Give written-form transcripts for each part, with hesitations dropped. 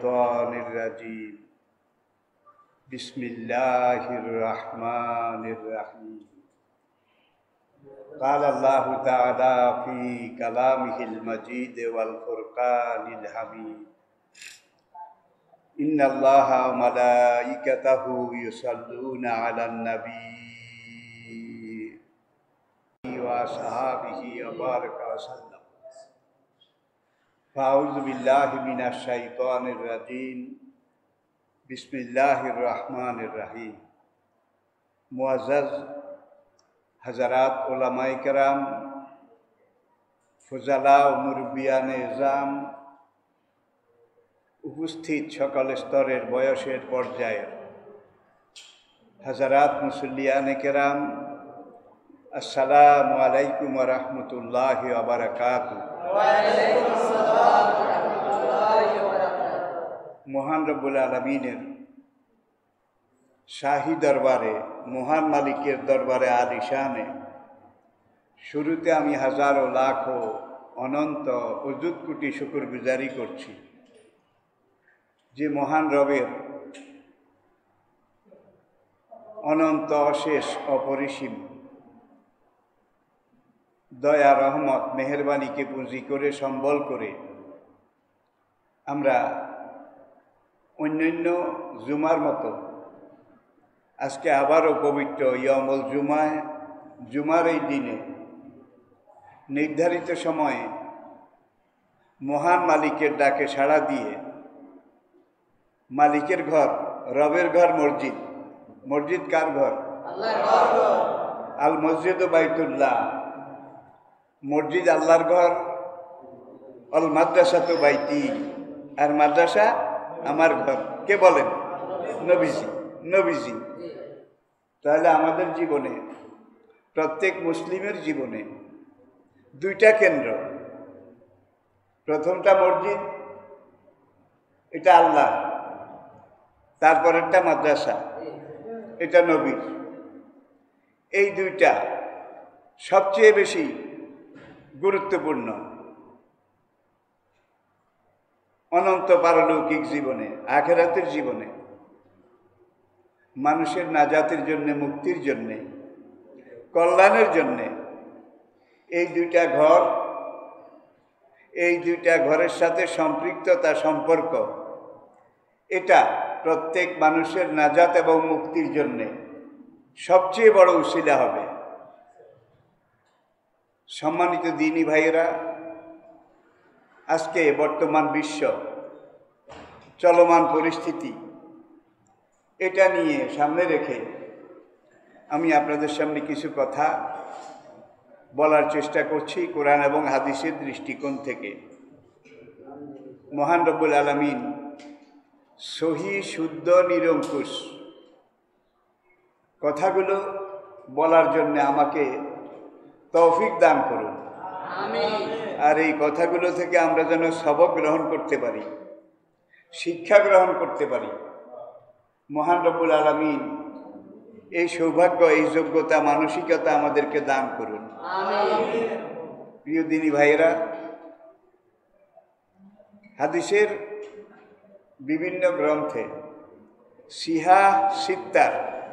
الشيطان الرجيم بسم الله الرحمن الرحيم قال الله تعالى في كلامه المجيد والفرقان الحميد إن الله وملائكته يصلون على النبي وأصحابه وبارك وسلم فأعوذ بالله من الشيطان الرجيم بسم الله الرحمن الرحيم मुअज़्ज़ज़ हज़रात उलमाए कराम फुज़ाला ও মুরব্বিয়ানে ইজাম উপস্থিত সকল স্তরের বয়সের পর্যায়ের হযরত মুসল্লিয়ানে কেরাম আসসালামু আলাইকুম ওয়া রাহমাতুল্লাহি ওয়া বারাকাতুহু। ওয়া আলাইকুম আসসালাম ওয়া রাহমাতুল্লাহি ওয়া বারাকাতুহু। মহান রব্বুল আলামিনের শাহী দরবারে মহান মালিকের দরবারে আলিশানে শুরুতে আমি হাজারো লাখো অনন্ত অযুত কোটি শুকরগুজারি করছি যে মহান রবের অনন্ত অশেষ অপরিসীম দয়া রহমত মেহেরবানিকে পুঁজি করে সম্বল করে আমরা অন্যান্য জুমার মতো আজকে আবারও পবিত্র ইয়ামুল জুমার এই দিনে নির্ধারিত সময়ে মহান মালিকের ডাকে সাড়া দিয়ে মালিকের ঘর রবের ঘর মসজিদ। মসজিদ কার ঘর? আল্লাহর ঘর। আল মসজিদ বাইতুল্লাহ, মসজিদ আল্লাহর ঘর। অল মাদ্রাসা তো বাইতি, আর মাদ্রাসা আমার ঘর। কে বলেন? নবীজি। তাহলে আমাদের জীবনে প্রত্যেক মুসলিমের জীবনে দুইটা কেন্দ্র। প্রথমটা মসজিদ, এটা আল্লাহ, তারপরেরটা মাদ্রাসা, এটা নবীর। এই দুইটা সবচেয়ে বেশি গুরুত্বপূর্ণ অনন্ত পারলৌকিক জীবনে, আখিরাতের জীবনে, মানুষের নাজাতের জন্যে, মুক্তির জন্যে, কল্যাণের জন্যে এই দুইটা ঘর, এই দুইটা ঘরের সাথে সম্পৃক্ততা, সম্পর্ক, এটা প্রত্যেক মানুষের নাজাত এবং মুক্তির জন্যে সবচেয়ে বড় উসিলা হবে। সম্মানিত দ্বীনী ভাইয়েরা, আজকে বর্তমান বিশ্ব চলমান পরিস্থিতি, এটা নিয়ে সামনে রেখে আমি আপনাদের সামনে কিছু কথা বলার চেষ্টা করছি কোরআন এবং হাদিসের দৃষ্টিকোণ থেকে। মহান রব্বুল আলামিন সহি, শুদ্ধ, নিরঙ্কুশ কথাগুলো বলার জন্য আমাকে তৌফিক দান করুন। আমিন। আর এই কথাগুলো থেকে আমরা যেন সবক গ্রহণ করতে পারি, শিক্ষা গ্রহণ করতে পারি। মহান রব্বুল আলামিন এই সৌভাগ্য, এই যোগ্যতা, মানসিকতা আমাদেরকে দান করুন। আমিন। প্রিয় দ্বীনী ভাইয়েরা, হাদিসের বিভিন্ন গ্রন্থে সিহা সিত্তার,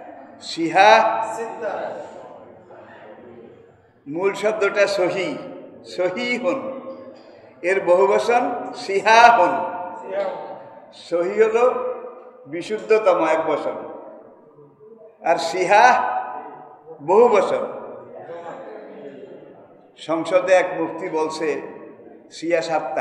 মূল শব্দটা সহিহুন, এর বহুবচন সিহাহুন। সহি হলো বিশুদ্ধতম, এক বচন, আর সিহা বহু বচন। সংসদে এক মুফতি বলছে সিয়া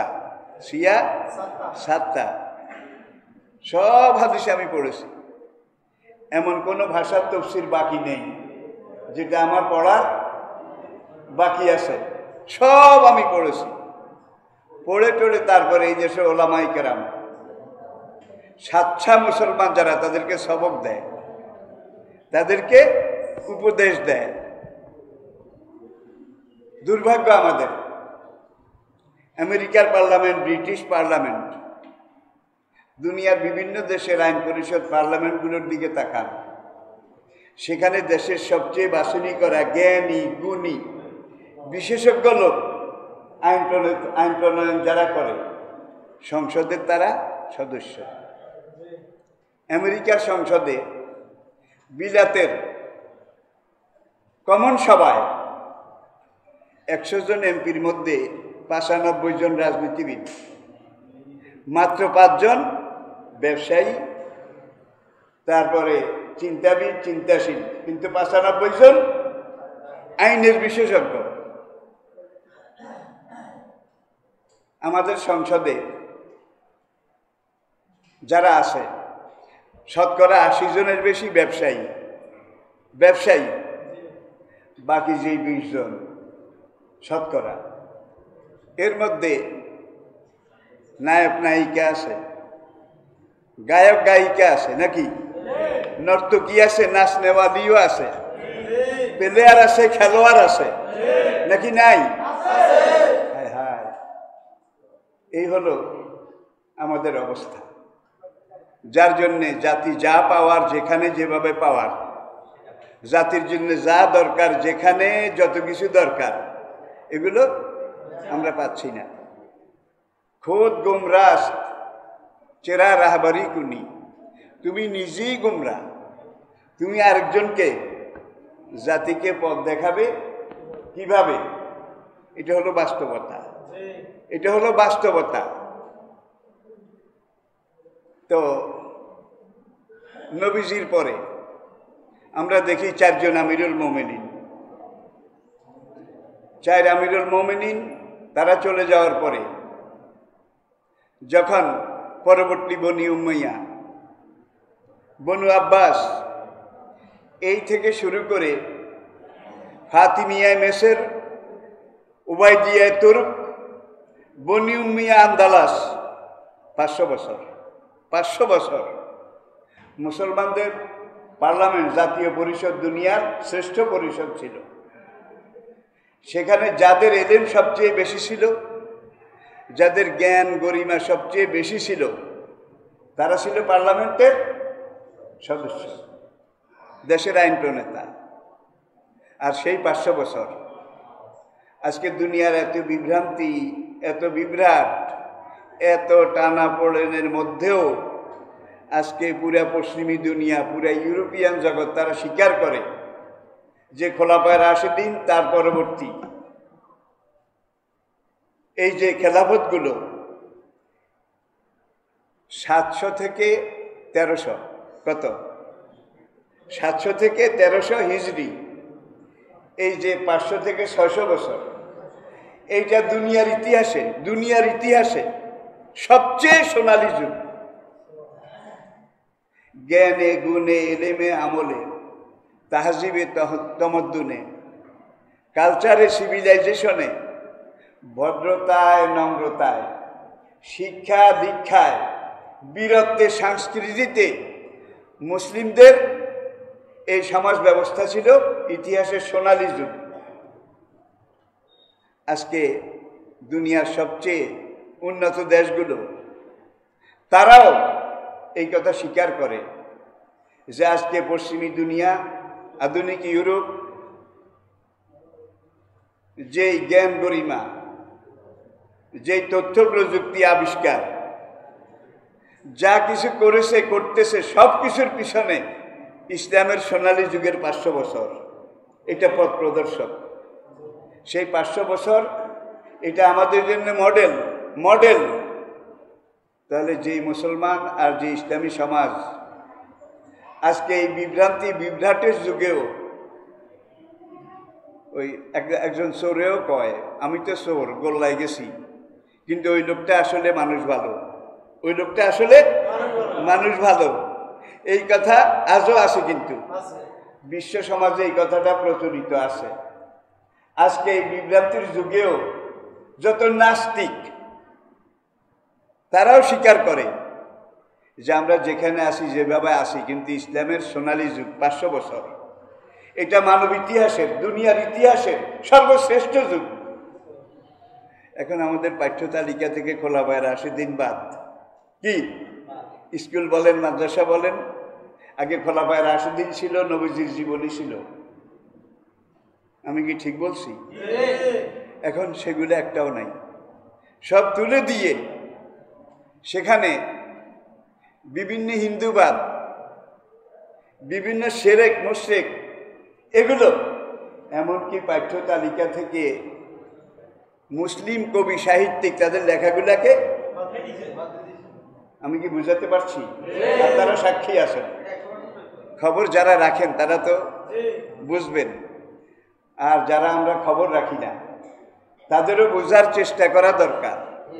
সাতটা। সব হাদিসে আমি পড়েছি, এমন কোনো ভাষার তাফসীর বাকি নেই যেটা আমার পড়ার বাকি আছে। সব আমি পড়েছি, পড়ে তারপরে এই দেশে ওলামায়ে কেরাম, সাচ্চা মুসলমান যারা, তাদেরকে সবক দেয়, তাদেরকে উপদেশ দেয়। দুর্ভাগ্য আমাদের, আমেরিকার পার্লামেন্ট, ব্রিটিশ পার্লামেন্ট, দুনিয়ার বিভিন্ন দেশের আইন পরিষদ পার্লামেন্টগুলোর দিকে তাকান, সেখানে দেশের সবচেয়ে বাছনি করা জ্ঞানী, গুণী, বিশেষজ্ঞ লোক আইন প্রণয়ন যারা করে, সংসদের তারা সদস্য। আমেরিকার সংসদে, বিলাতের কমন সভায় 100 জন এমপির মধ্যে 95 জন রাজনীতিবিদ, মাত্র 5 জন ব্যবসায়ী, তারপরে চিন্তাবিদ, চিন্তাশীল, কিন্তু 95 জন আইনের বিশেষজ্ঞ। আমাদের সংসদে যারা আছে শতকরা 80 জনের বেশি ব্যবসায়ী, বাকি যে 20 জন শতকরা, এর মধ্যে নায়ক নায়িকা আছে, গায়ক গায়িকা আছে নাকি, নর্তকী আছে, নাচ নেওয়ালিও আছে, প্লেয়ার আছে, খেলোয়াড় আছে নাকি নাই? হায়, এই হলো আমাদের অবস্থা। যার জন্যে জাতি যা পাওয়ার, যেখানে যেভাবে পাওয়ার, জাতির জন্য যা দরকার, যেখানে যত কিছু দরকার, এগুলো আমরা পাচ্ছি না। খোদ গুমরাহ চেরা রাহবারি কুনি, তুমি নিজেই গুমরা, তুমি আরেকজনকে, জাতিকে পথ দেখাবে কিভাবে? এটা হলো বাস্তবতা। তো নবীজির পরে আমরা দেখি 4 জন আমিরুল মোমেনিন, 4 আমিরুল মোমেনিন তারা চলে যাওয়ার পরে যখন পরবর্তী বনি উমাইয়া, বনু আব্বাস, এই থেকে শুরু করে ফাতিমিয়ায় মেসর, উবাইদিয়ায় তুর্ক, বনি উম্মিয়া আন্দালাস, 500 বছর মুসলমানদের পার্লামেন্ট, জাতীয় পরিষদ দুনিয়ার শ্রেষ্ঠ পরিষদ ছিল। সেখানে যাদের এলেম সবচেয়ে বেশি ছিল, যাদের জ্ঞান গরিমা সবচেয়ে বেশি ছিল, তারা ছিল পার্লামেন্টের সদস্য, দেশের আইন প্রণেতা। আর সেই 500 বছর আজকে দুনিয়ার এত বিভ্রান্তি, এত বিভ্রাট, এত টানাপোড়েনের মধ্যেও আজকে পুরা পশ্চিমী দুনিয়া, পুরা ইউরোপিয়ান জগৎ তারা স্বীকার করে যে খোলাফায়ে রাশিদিন, তার পরবর্তী এই যে খেলাফতগুলো 700 থেকে 1300, কত? 700 থেকে 1300 হিজরি, এই যে 500 থেকে 600 বছর, এইটা দুনিয়ার ইতিহাসে সবচেয়ে সোনালী যুগ। জ্ঞানে, গুণে, এলেমে, আমলে, তাহজিবে, তমদ্দুনে, কালচারে, সিভিলাইজেশনে, ভদ্রতায়, নম্রতায়, শিক্ষা দীক্ষায়, বীরত্বে, সংস্কৃতিতে মুসলিমদের এই সমাজ ব্যবস্থা ছিল ইতিহাসের সোনালী যুগ। আজকে দুনিয়ার সবচেয়ে উন্নত দেশগুলো তারাও এই কথা স্বীকার করে যে আজকে পশ্চিমী দুনিয়া, আধুনিক ইউরোপ, যেই জ্ঞান গরিমা, যেই তথ্য প্রযুক্তি আবিষ্কার, যা কিছু করেছে, করতেছে, সব কিছুর পিছনে ইসলামের সোনালী যুগের 500 বছর, এটা পথ প্রদর্শক। সেই 500 বছর এটা আমাদের জন্য মডেল। তাহলে যেই মুসলমান আর যে ইসলামী সমাজ আজকে এই বিভ্রাটের যুগেও, ওই একজন চোরেও কয় আমি তো চোর, গোল্লায় গেছি, কিন্তু ওই লোকটা আসলে মানুষ ভালো, এই কথা আজও আছে। কিন্তু বিশ্ব সমাজে এই কথাটা প্রচলিত আছে। আজকে এই বিভ্রান্তির যুগেও যত নাস্তিক, তারাও স্বীকার করে যে আমরা যেখানে আসি, যেভাবে আসি, কিন্তু ইসলামের সোনালী যুগ 500 বছর, এটা মানব ইতিহাসের, দুনিয়ার ইতিহাসের সর্বশ্রেষ্ঠ যুগ। এখন আমাদের পাঠ্য তালিকা থেকে খোলাফায়ে রাশিদিন বাদ। কি স্কুল বলেন, মাদ্রাসা বলেন, আগে খোলাফায়ে রাশিদিন ছিল, নবীজির জীবনী ছিল। আমি কি ঠিক বলছি? এখন সেগুলো একটাও নাই। সব তুলে দিয়ে সেখানে বিভিন্ন হিন্দুবাদ, বিভিন্ন শিরক মুশরিক, এগুলো এমনকি পাঠ্য তালিকা থেকে মুসলিম কবি সাহিত্যিক তাদের লেখাগুলাকে, আমি কি বুঝাতে পারছি? আপনারা সাক্ষী আছেন, খবর যারা রাখেন তারা তো বুঝবেন, আর যারা আমরা খবর রাখি না তাদেরও বোঝার চেষ্টা করা দরকার।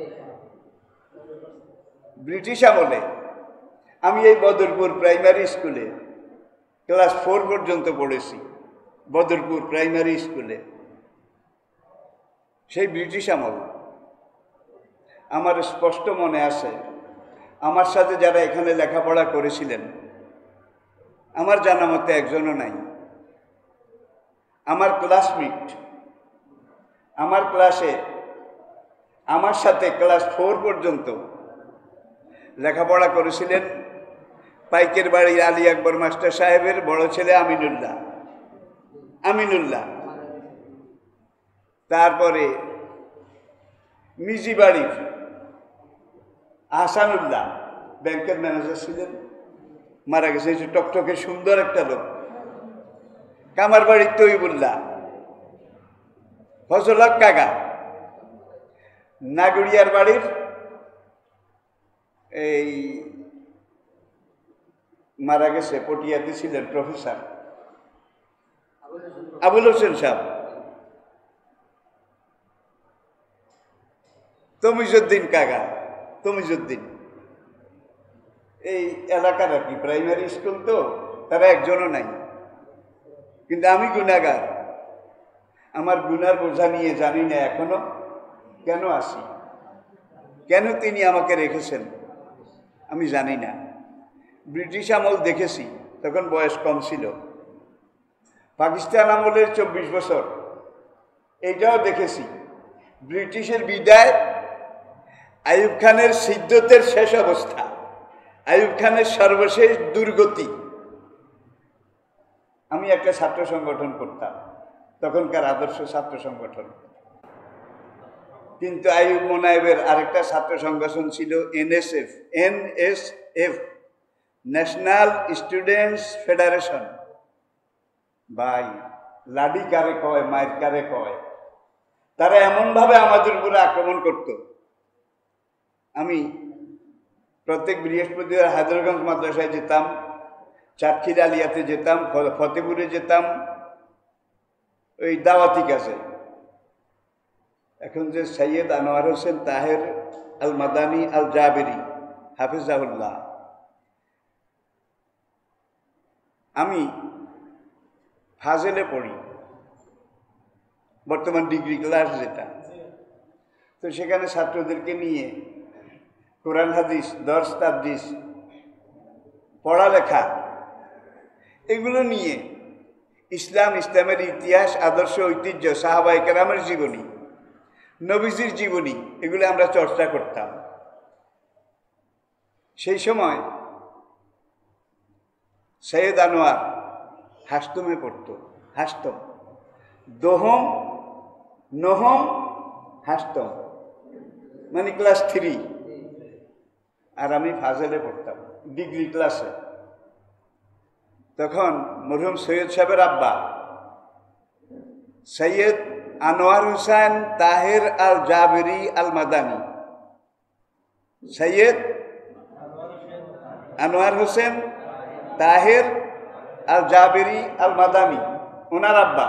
ব্রিটিশ আমলে আমি এই বদরপুর প্রাইমারি স্কুলে ক্লাস 4 পর্যন্ত পড়েছি, বদরপুর প্রাইমারি স্কুলে। সেই ব্রিটিশ আমল আমার স্পষ্ট মনে আছে। আমার সাথে যারা এখানে লেখাপড়া করেছিলেন আমার জানা মতে একজনও নাই। আমার ক্লাসমেট, আমার ক্লাসে আমার সাথে ক্লাস 4 পর্যন্ত লেখাপড়া করেছিলেন পাইকের বাড়ির আলী আকবর মাস্টার সাহেবের বড় ছেলে আমিনুল্লাহ, তারপরে মিজি বাড়ির আহসানুল্লাহ, ব্যাংকের ম্যানেজার ছিলেন, মারা গেছে, টকটকে সুন্দর একটা লোক। কামার বাড়ির তৈবুল্লাহ, ফজলক কাকা, নাগুড়িয়ার বাড়ির এই মারা গেছে পটিয়াতে ছিলেন প্রফেসর আবুল হোসেন সাহেব, তমিজুদ্দিন কাকা, তমিজুদ্দিন। এই এলাকার আর কি প্রাইমারি স্কুল তো, তারা একজনও নাই। কিন্তু আমি গুনাহগার, আমার গুনার বোঝা নিয়ে জানি না এখনো কেন আসি, কেন তিনি আমাকে রেখেছেন আমি জানি না। ব্রিটিশ আমল দেখেছি, তখন বয়স কম ছিল। পাকিস্তান আমলের 24 বছর, এইটাও দেখেছি। ব্রিটিশের বিদায়, আইয়ুব খানের সিদ্ধতের শেষ অবস্থা, আইয়ুব খানের সর্বশেষ দুর্গতি। আমি একটা ছাত্র সংগঠন করতাম, তখনকার আদর্শ ছাত্র সংগঠন। কিন্তু আইয়ুব মোনায়েবের আরেকটা ছাত্র সংগঠন ছিল NSF, ন্যাশনাল স্টুডেন্টস ফেডারেশন। ভাই, লাডি কারে কয়, মায়ের কারে কয়, তারা এমনভাবে আমাদের উপরে আক্রমণ করত। আমি প্রত্যেক বৃহস্পতিবার হায়দ্রাবাদ মাদ্রাসায় যেতাম, চাটখিল আলিয়াতে যেতাম, ফতেপুরে যেতাম, ওই দাওয়াতি কাজে। এখন যে সৈয়দ আনোয়ার হোসেন তাহের আল মাদানী আল জাবেরি হাফিজাহুল্লাহ, আমি ফাজেলে পড়ি, বর্তমান ডিগ্রি ক্লাস যেটা, তো সেখানে ছাত্রদেরকে নিয়ে কোরআন হাদিস, দর্স তাদরিস, পড়ালেখা, এগুলো নিয়ে ইসলামের ইতিহাস, আদর্শ, ঐতিহ্য, সাহাবায়ে কেরামের জীবনী, নবীজির জীবনী, এগুলো আমরা চর্চা করতাম। সেই সময় সৈয়দ আনোয়ার হাসতমে পড়ত, হাসতম, দোহম, নহম, হাসতম, মানে ক্লাস 3, আর আমি ফাজেলে পড়তাম ডিগ্রি ক্লাসে। তখন মরহুম সৈয়দ সাহেবের আব্বা সৈয়দ আনোয়ার হোসেন তাহের আল জাবেরি আল মাদানী, সৈয়দ আনোয়ার হোসেন তাহের আল জাবেরি আল মাদানী, ওনার আব্বা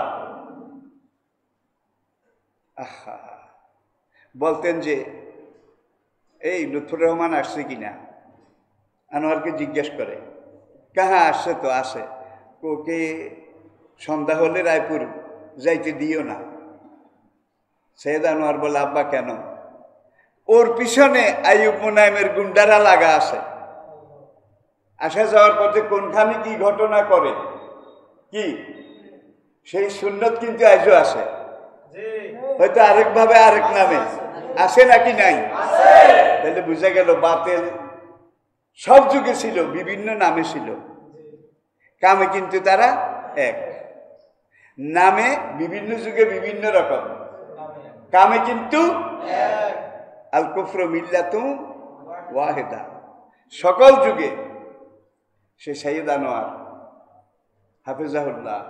বলতেন যে এই লুৎফর রহমান আসছে কিনা, আনোয়ারকে জিজ্ঞেস করে, কাহা আসছে, তো আসে, ওকে সন্ধ্যা হলে রায়পুর যাইতে দিও না। সৈয়দ আনোয়ার বলে, আব্বা কেন? ওর পিছনে আইয়ুব মোনায়েমের গুন্ডারা লাগা আছে, আসা যাওয়ার পথে কোনখানে কি ঘটনা করে, কি সেই সুন্নত কিন্তু আজও আছে, হয়তো আরেকভাবে আরেক নামে আছে নাকি নাই? তাহলে বুঝা গেল বাতেল সব যুগে ছিল, বিভিন্ন নামে ছিল, কামে কিন্তু তারা এক। নামে বিভিন্ন যুগে বিভিন্ন রকম, কামে কিন্তু আল কুফরু মিল্লাতুন ওয়াহিদা, সকল যুগে সে সৈয়দ আনোয়ার হাফেজাহুল্লাহ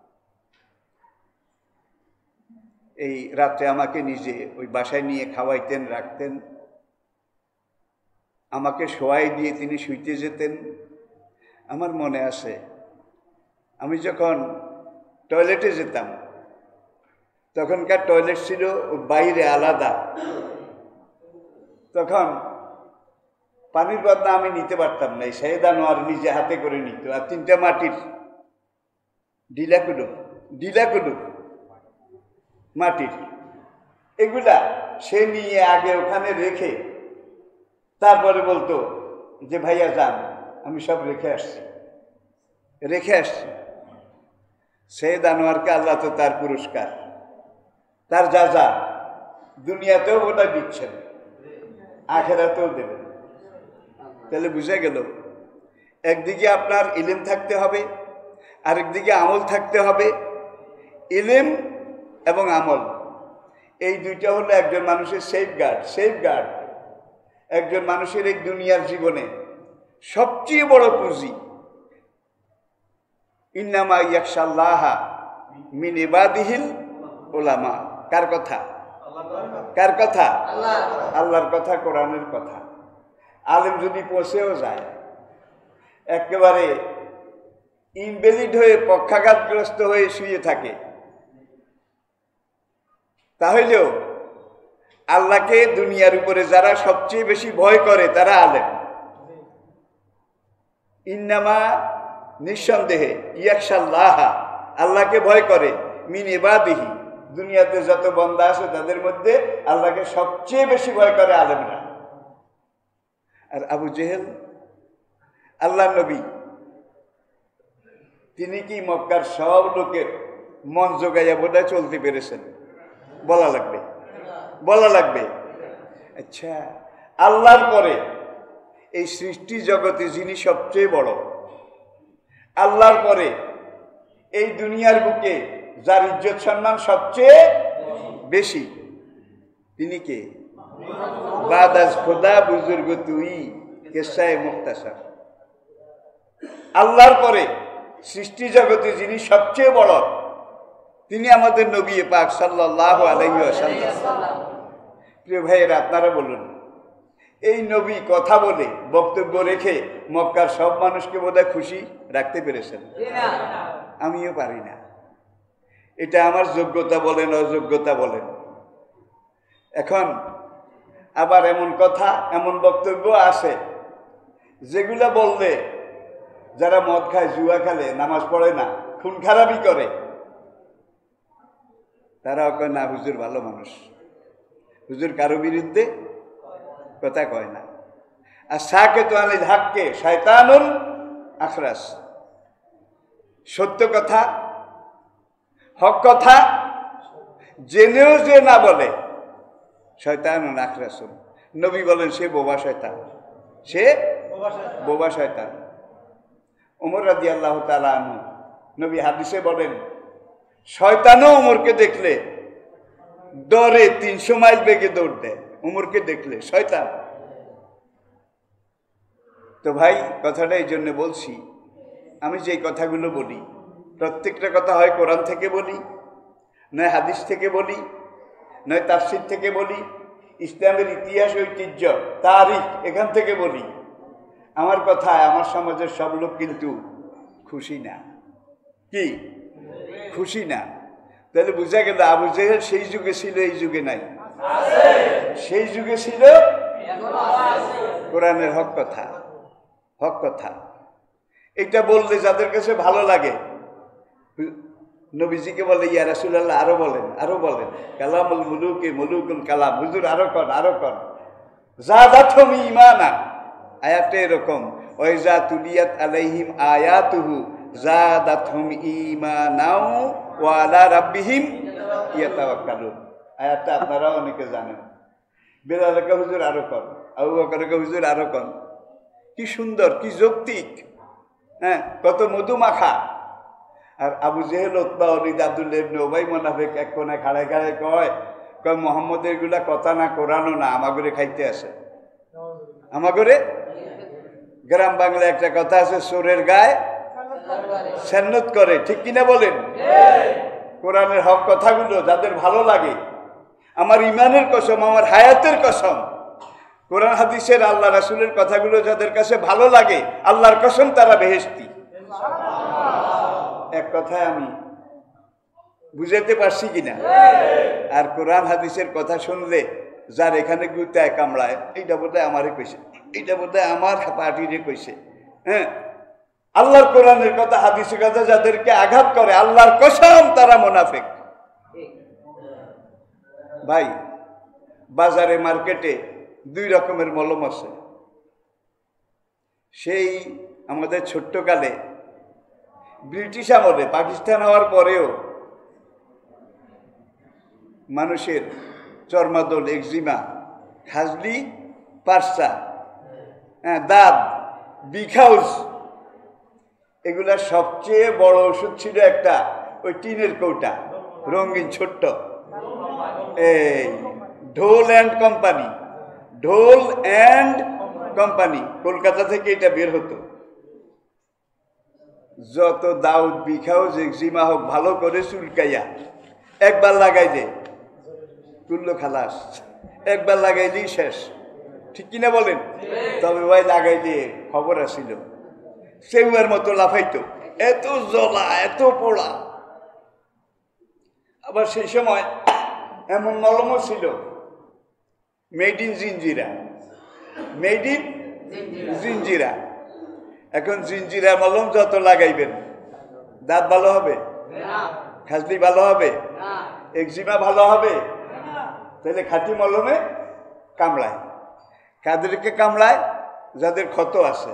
এই রাত্রে আমাকে নিজে ওই বাসায় নিয়ে খাওয়াইতেন, রাখতেন, আমাকে শোয়াই দিয়ে তিনি শুইতে যেতেন। আমার মনে আছে আমি যখন টয়লেটে যেতাম তখনকার টয়লেট ছিল বাইরে আলাদা, তখন পানির বদনা আমি নিতে পারতাম না, সৈয়দ আনোয়ার নিজে হাতে করে নিত। আর 3টা মাটির ডিলাকুডু মাটির এগুলা সে নিয়ে আগে ওখানে রেখে তারপরে বলতো যে ভাইয়া যান, আমি সব রেখে আসছি। সৈয়দ আনোয়ারকে আল্লাহ তো তার পুরস্কার, তার যা দুনিয়াতেও ওটা দিচ্ছেন, আখেরাতেও দেবেন। তাহলে বুঝা গেল একদিকে আপনার ইলম থাকতে হবে, আরেকদিকে আমল থাকতে হবে। ইলম এবং আমল এই দুইটা হলো একজন মানুষের সেফগার্ড। একজন মানুষের এই দুনিয়ার জীবনে সবচেয়ে বড় পুঁজি। ইন্নামা ইয়াখশাল্লাহা মিন ইবাদিহিল উলামা। কার কথা? আল্লাহর কথা, কোরআনের কথা। আলেম যদি পৌঁছেও যায়, একেবারে ইনভ্যালিড হয়ে পক্ষাঘাতগ্রস্ত হয়ে শুয়ে থাকে, তাহলেও আল্লাহকে দুনিয়ার উপরে যারা সবচেয়ে বেশি ভয় করে তারা আলেম। ইন্নামা নিঃসন্দেহে ইয়াখশাল্লাহা আল্লাহকে ভয় করে মিন ইবাদিহি দুনিয়াতে যত বান্দা আছে তাদের মধ্যে আল্লাহকে সবচেয়ে বেশি ভয় করে আলেমরা। আর আবু জেহেল আল্লাহর নবী, তিনি কি মক্কার সব লোকের মন জোগাইয়া বোধহয় চলতে পেরেছেন? বলা লাগবে। আচ্ছা, আল্লাহর পরে এই সৃষ্টি জগতে যিনি সবচেয়ে বড়, আল্লাহর পরে এই দুনিয়ার বুকে যার ইজ্জত সম্মান সবচেয়ে বেশি, তিনি কে? বাদাস খোদা বুজুর্গ তুই কেসায় মুক্তাসার। আল্লাহর পরে সৃষ্টি জগতে যিনি সবচেয়ে বড়, তিনি আমাদের নবী পাক সাল্লাল্লাহু আলাইহি ওয়াসাল্লাম। প্রিয় ভাইয়েরা, আপনারা বলুন, এই নবী কথা বলে বক্তব্য রেখে মক্কার সব মানুষকে বোধহয় খুশি রাখতে পেরেছেন? আমিও পারি না। এটা আমার যোগ্যতা বলেন, অযোগ্যতা বলেন। এখন আবার এমন কথা, এমন বক্তব্য আসে যেগুলো বললে যারা মদ খায়, জুয়া খেলে, নামাজ পড়ে না, খুন খারাপি করে, তারাও কয় না হুজুর ভালো মানুষ, হুজুর কারো বিরুদ্ধে কথা কয় না। আর সাকেতু আনিল হাক্কে শয়তানুল আখরাস, সত্য কথা, হক কথা জেনেও যে না বলে, শয়তানুল আখরাসুন। নবী বলেন সে বোবা শয়তান, বোবা শয়তান। ওমর রাদিয়াল্লাহু তাআলা আনহু, নবী হাদিসে বলেন শয়তানও ওমরকে দেখলে দৌড়ে 300 মাইল বেগে দৌড় দেয়, ওমরকে দেখলে শয়তান। তো ভাই, কথাটা এই জন্য বলছি, আমি যে কথাগুলো বলি প্রত্যেকটা কথা হয় কোরআন থেকে বলি, নয় হাদিস থেকে বলি, নয় তাফসীর থেকে বলি, ইসলামের ইতিহাস, ঐতিহ্য, তারিখ এখান থেকে বলি। আমার কথায় আমার সমাজের সব লোক কিন্তু খুশি না। কি খুশি না? তাহলে বোঝা গেল আবু জেহেল সেই যুগে ছিল, এই যুগে নাই। সেই যুগে ছিল, কোরআনের হক কথা। এটা বললে যাদের কাছে ভালো লাগে, নবীজিকে বলে ইয়া রাসূলুল্লাহ আরো বলেন কালামুল মুলুকে মুলুকুল কালাম, হুজুর আরো কর। যাদাতুহুম ঈমানা, আয়াতে এরকম, ওয়াইজা তুলিয়াত আলাইহিম আয়াতুহু যাদাতুহুম ঈমানাও ওয়া আলা রাব্বিহিম ইয়াতাওয়াক্কালুন। আয়াতটা আপনারা অনেকে জানেন। বেলালকে হুজুর আরো কর, আবু বকরকে হুজুর আরো কর। কি সুন্দর, কি যৌক্তিক, হ্যাঁ, কত মধুমাখা। আর Abu Jahl, Utbah, Walid, Abdullah ibn Ubayy মুনাফিক এক কোণে খাড়ায় কয় মোহাম্মদের এগুলা কথা না, কোরআনও না, আমাগরে খাইতে আসে, আমাগরে গ্রাম বাংলায় একটা কথা আছে, চোরের গায়ে সেন্নত করে, ঠিক কিনা বলেন? কোরআনের হক কথাগুলো যাদের ভালো লাগে, আমার ইমানের কসম, আমার হায়াতের কসম, কোরআন হাদিসের আল্লাহ রাসূলের কথাগুলো যাদের কাছে ভালো লাগে, আল্লাহর কসম তারা বেহেশতি। এক কথায় আমি বুঝাতে পারছি কিনা? আর কোরআন হাদিসের কথা শুনলে যার এখানে গুতায় কামড়ায়, এইটা বোধহয় আমারে কইছে, এইটা বোধহয় আমার পার্টিরে কইছে, হ্যাঁ, আল্লাহর কোরআনের কথা হাদিসের কথা যাদেরকে আঘাত করে, আল্লাহর কসম তারা মুনাফিক। ভাই, বাজারে মার্কেটে দুই রকমের মলম আছে। সেই আমাদের ছোট্টকালে ব্রিটিশ আমলে, পাকিস্তান হওয়ার পরেও মানুষের চর্মাদল, এক্সিমা, খাজলি, পারসা, দাঁত, বিখাউজ, এগুলার সবচেয়ে বড় ওষুধ ছিল একটা ওই টিনের কৌটা, রঙিন ছোট্ট, এই Dhol and company, Dhol and company, Kolkata থেকে এটা বের হতো। যত দাউদ, বিখাউজ, এক্সিমা হোক, ভালো করে চুলকাইয়া একবার লাগাই দে, তুললো খালাস, একবার লাগাই দিই শেষ, ঠিক কিনা বলেন? তবে ভাই লাগাই দিয়ে খবর আসিল, সেউয়ার মতো লাফাইতো, এত জ্বলা, এত পোড়া। আবার সেই সময় এমন মলমও ছিল, made in Jinjira, made in Jinjira. এখন জিঞ্জিরা মলম যত লাগাইবেন, দাঁত ভালো হবে, খাজলি ভালো হবে, এক্সিমা ভালো হবে, তাহলে খাঁটি মলমে কামড়ায়। কাদেরকে কামড়ায়? যাদের ক্ষত আছে।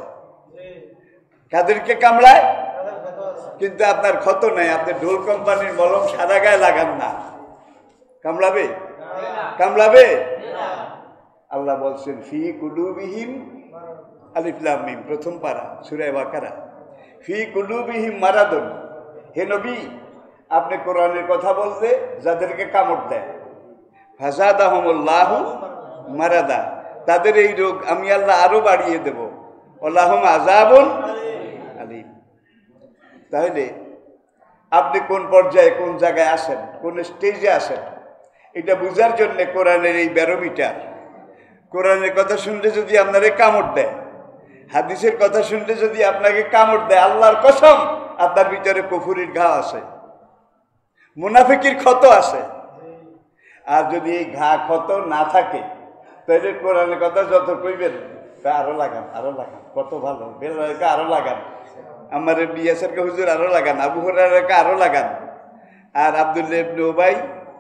কাদেরকে কামড়ায়? কিন্তু আপনার ক্ষত নাই, আপনি ঢোল কোম্পানির মলম সারা গায়ে লাগান না, কামড়াবে? কামড়াবে? আল্লাহ বলছেন ফি কুলুবিহিম, আলিফ লাম মিম, প্রথম পারা সূরা বাকারা, ফি কুলুবিহিম মারাদুন। হে নবী, আপনি কোরআনের কথা বললে যাদেরকে কামড় দেয়, ফাযাদাহুমুল্লাহু মারাদা, তাদের এই রোগ আমি আল্লাহ আরো বাড়িয়ে দেব, ওয়ালাহুম আযাবুন আলীম। তাহলে আপনি কোন পর্যায়ে, কোন জায়গায় আসেন, কোন স্টেজে আসেন, এটা বুঝার জন্য কোরআনের এই ব্যারোমিটার। কোরআনের কথা শুনলে যদি আপনারে কামড় দেয়, হাদিসের কথা শুনলে যদি আপনাকে কামড় দেয়, আল্লাহর কসম আপনার ভিতরে কুফরির ঘা আছে, মুনাফিকির ক্ষত আছে। আর যদি এই ঘা ক্ষত না থাকে, তাহলে কোরআনের কথা যত কইবেন তা আরো লাগান, আরো লাগান, কত ভালো, বেলালকে আরো লাগান, আমার বিয়াসেরকে হুজুর আরো লাগান, আবু হুরায়রাকে আরো লাগান, আর Abdullah ibn Ubayy,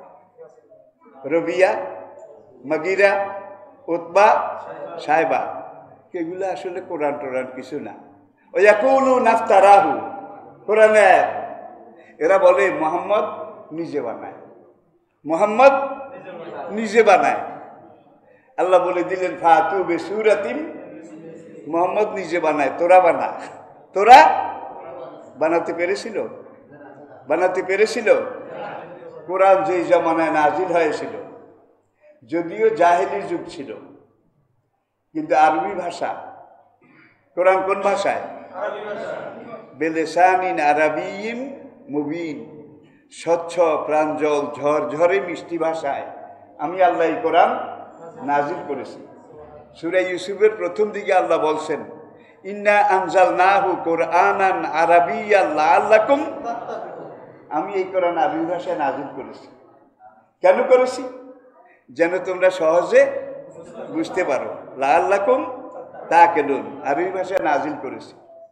Rabia, Mughira, Utba, Shaybah, এগুলো আসলে কোরআন টোরান কিছু না। ওই ইয়াকুলু নাফতারাহু, কোরআনে এরা বলে মুহাম্মদ নিজে বানায়, মুহাম্মদ নিজে বানায়। আল্লাহ বলে দিলেন ফাতু বিসূরাতিন, মুহাম্মদ নিজে বানায়, তোরা বানা। তোরা বানাতে পেরেছিল? বানাতে পেরেছিল? কোরআন যেই জামানায় নাজিল হয়েছিল, যদিও জাহেলি যুগ ছিল, কিন্তু আরবি ভাষা। কোরআন কোন ভাষায়? বেলেসানিন আরাবিয়িন মুবিন, স্বচ্ছ প্রাঞ্জল ঝরঝরে মিষ্টি ভাষায় আমি আল্লাহ এই কোরআন নাজিল করেছি। সূরা ইউসুফের প্রথম দিকে আল্লাহ বলছেন ইন্না আনজালনাহু কুরআনান আরাবিয়্যান লাআল্লাকুম, আমি এই কোরআন আরবি ভাষায় নাজিল করেছি। কেন করেছি? যেন তোমরা সহজে বুঝতে পারো। লাআল্লাকুম তাকিলুন, আরবি ভাষায় নাজিল করেছি।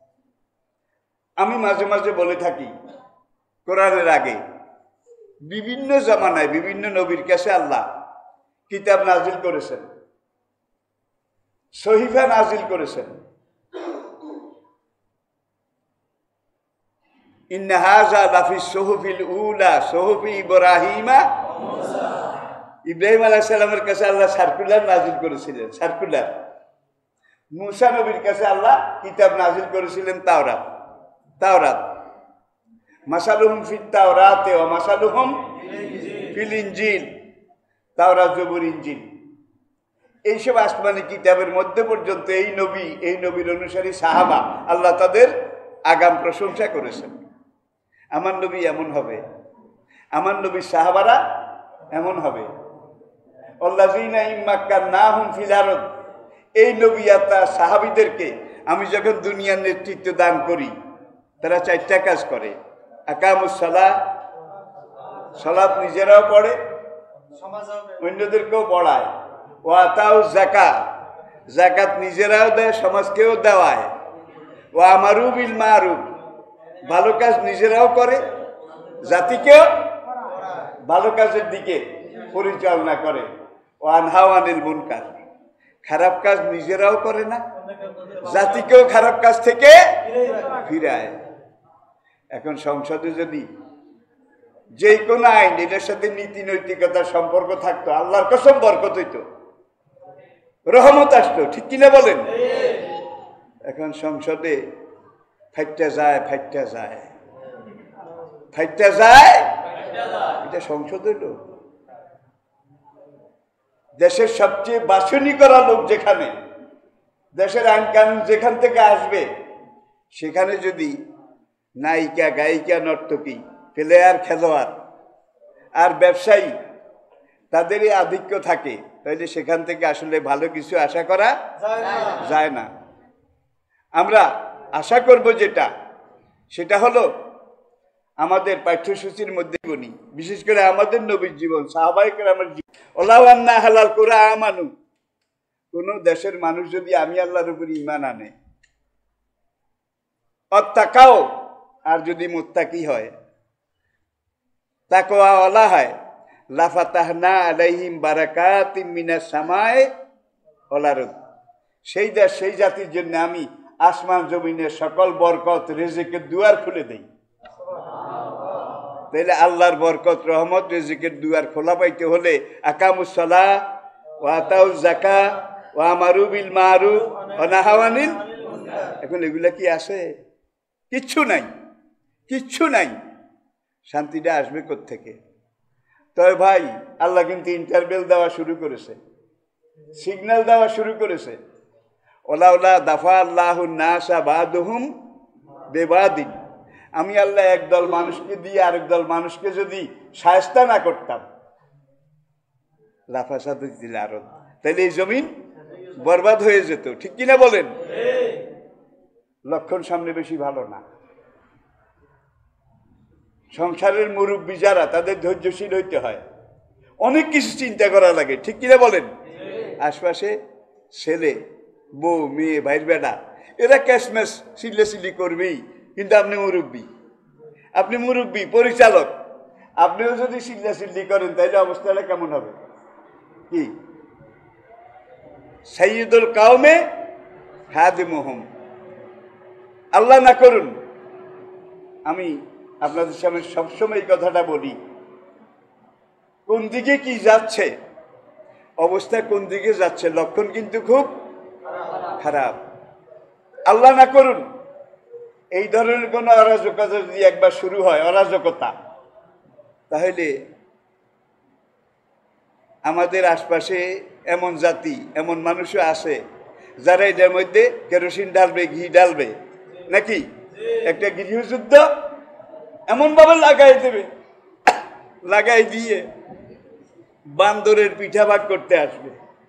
আমি মাঝে মাঝে বলে থাকি, কোরআনের আগে বিভিন্ন জামানায় বিভিন্ন নবীর কাছে আল্লাহ কিতাব নাজিল করেছেন, সহিফা নাজিল করেছেন। ইন্না হাযা লাফি সুহুফিল উলা সুহুফি ইব্রাহিমা, ইব্রাহিম আলাইহিস সালামের কাছে আল্লাহ সার্কুলার নাজিল করেছিলেন, সার্কুলার। মুসা নবীর কাছে আল্লাহ কিতাব নাজিল করেছিলেন তাওরাত, তাওরাত। মাসালুহুম ফিত তাওরাতে ওয়া মাসালুহুম ফিল ইনজিল, তাওরাত, জবুর, ইনজিল। এইসব আসমানি কিতাবের মধ্যে পর্যন্ত এই নবীর অনুসারী সাহাবা আল্লাহ তাদের আগাম প্রশংসা করেছেন। আমার নবী এমন হবে, আমার নবীর সাহাবারা এমন হবে। আল্লাযীনা ইম্মাক্কান্নাহুম ফিল আরদ, এই নবী আর তার সাহাবীদেরকে আমি যখন দুনিয়ার নেতৃত্ব দান করি, তারা 4টা কাজ করে। আকামুস সালাহ, সালাত নিজেরাও পড়ে, অন্যদেরকেও পড়ায়। ওয়া আতাউ যাকাত, যাকাত নিজেরাও দেয়, সমাজকেও দেওয়ায়। ওয়া আমারু বিল মারুফ, ভালো কাজ নিজেরাও করে, জাতিকেও ভালো কাজের দিকে পরিচালনা করে। ওয়া আনহাউ আনিল মুনকার, খারাপ কাজ নিজেরাও করে না, জাতিকেও খারাপ কাজ থেকে ফিরায়। এখন সংসদে যদি যে কোনো আইন এটার সাথে নীতি নৈতিকতার সম্পর্ক থাকতো, আল্লাহর কসম বরকত হইতো, রহমত আসতো, ঠিক কিনা বলেন? এখন সংসদে ফাইটটা যায়, এটা সংসদ হইল। দেশের সবচেয়ে বাছনি করা লোক যেখানে, দেশের আইন কানুন যেখান থেকে আসবে, সেখানে যদি নায়িকা, গায়িকা, নর্তকী, প্লেয়ার, খেলোয়াড় আর ব্যবসায়ী তাদেরই আধিক্য থাকে, তাহলে সেখান থেকে আসলে ভালো কিছু আশা করা যায় না। আমরা আশা করব সেটা হলো আমাদের পাঠ্যসূচির মধ্যে বনি, বিশেষ করে আমাদের নবীর জীবন, সাহাবায়ে কেরামের জীবন। ওলাউ আন্না হালাল কুরা আমানু, কোন দেশের মানুষ যদি আমি আল্লাহর উপর ঈমান আনে, অত্তাকাও, আর যদি মুত্তাকি হয়, তাকওয়া ওয়ালা হয়, লাফাতাহনা আলাইহিম বারাকাতিম মিনাস সামায়ে ওয়াল আরদ, সেই দেশ সেই জাতির জন্য আমি আসমান জমিনের সকল বরকত রিজিকের দুয়ার খুলে দেই। তাইলে আল্লাহর বরকত, রহমত, রিজিকের দুয়ার খোলা পাইতে হলে আকামুস সালাহ ওয়া আতাউজ যাকাত ওয়া আমারু বিল মারুফ ওয়া নাহাউ আনিল, এখন এগুলা কি আছে? কিচ্ছু নাই। শান্তিটা আসবে কোত্থেকে? তবে ভাই, আল্লাহ কিন্তু ইন্টারভেল দেওয়া শুরু করেছে, সিগন্যাল দেওয়া শুরু করেছে। ওলাউলা দাফা আল্লাহুন নাসা বাদুহুম বিবাদিন, আমি আল্লাহ একদল মানুষকে দিয়ে আরেক দল মানুষকে যদি শায়েস্তা না করতাম, লাফাসাদাতিল আরদ, তাহলে এই জমিন বরবাদ হয়ে যেত, ঠিক কিনা বলেন? লক্ষণ সামনে বেশি ভালো না। সংসারের মুরব্বী যারা, তাদের ধৈর্যশীল হইতে হয়, অনেক কিছু চিন্তা করা লাগে, ঠিক কিনা বলেন? আশপাশে ছেলে, বউ, মেয়ে, ভাইয়ের বেটা, এরা ক্যাশম্যাশ চিল্লাচিল্লি করবেই, কিন্তু আপনি মুরব্বী, পরিচালক, আপনিও যদি চিল্লাচিল্লি করেন, তাহলে অবস্থাটা কেমন হবে? কি সাইয়্যিদুল কাওমে খাদিমুহুম, আল্লাহ না করুন। আমি আপনাদের সামনে সবসময় এই কথাটা বলি, কোন দিকে কি যাচ্ছে, অবস্থা কোন দিকে যাচ্ছে, লক্ষণ কিন্তু খুব খারাপ। আল্লাহ না করুন এই ধরনের কোনো অরাজকতা যদি একবার শুরু হয়, অরাজকতা, তাহলে আমাদের আশপাশে এমন জাতি, এমন মানুষও আছে যারা এটার মধ্যে কেরোসিন ঢালবে, ঘি ঢালবে, নাকি একটা গৃহযুদ্ধ এমনভাবে লাগাই দিয়ে বান্দরের পিঠা ভাগ করতে আসবে,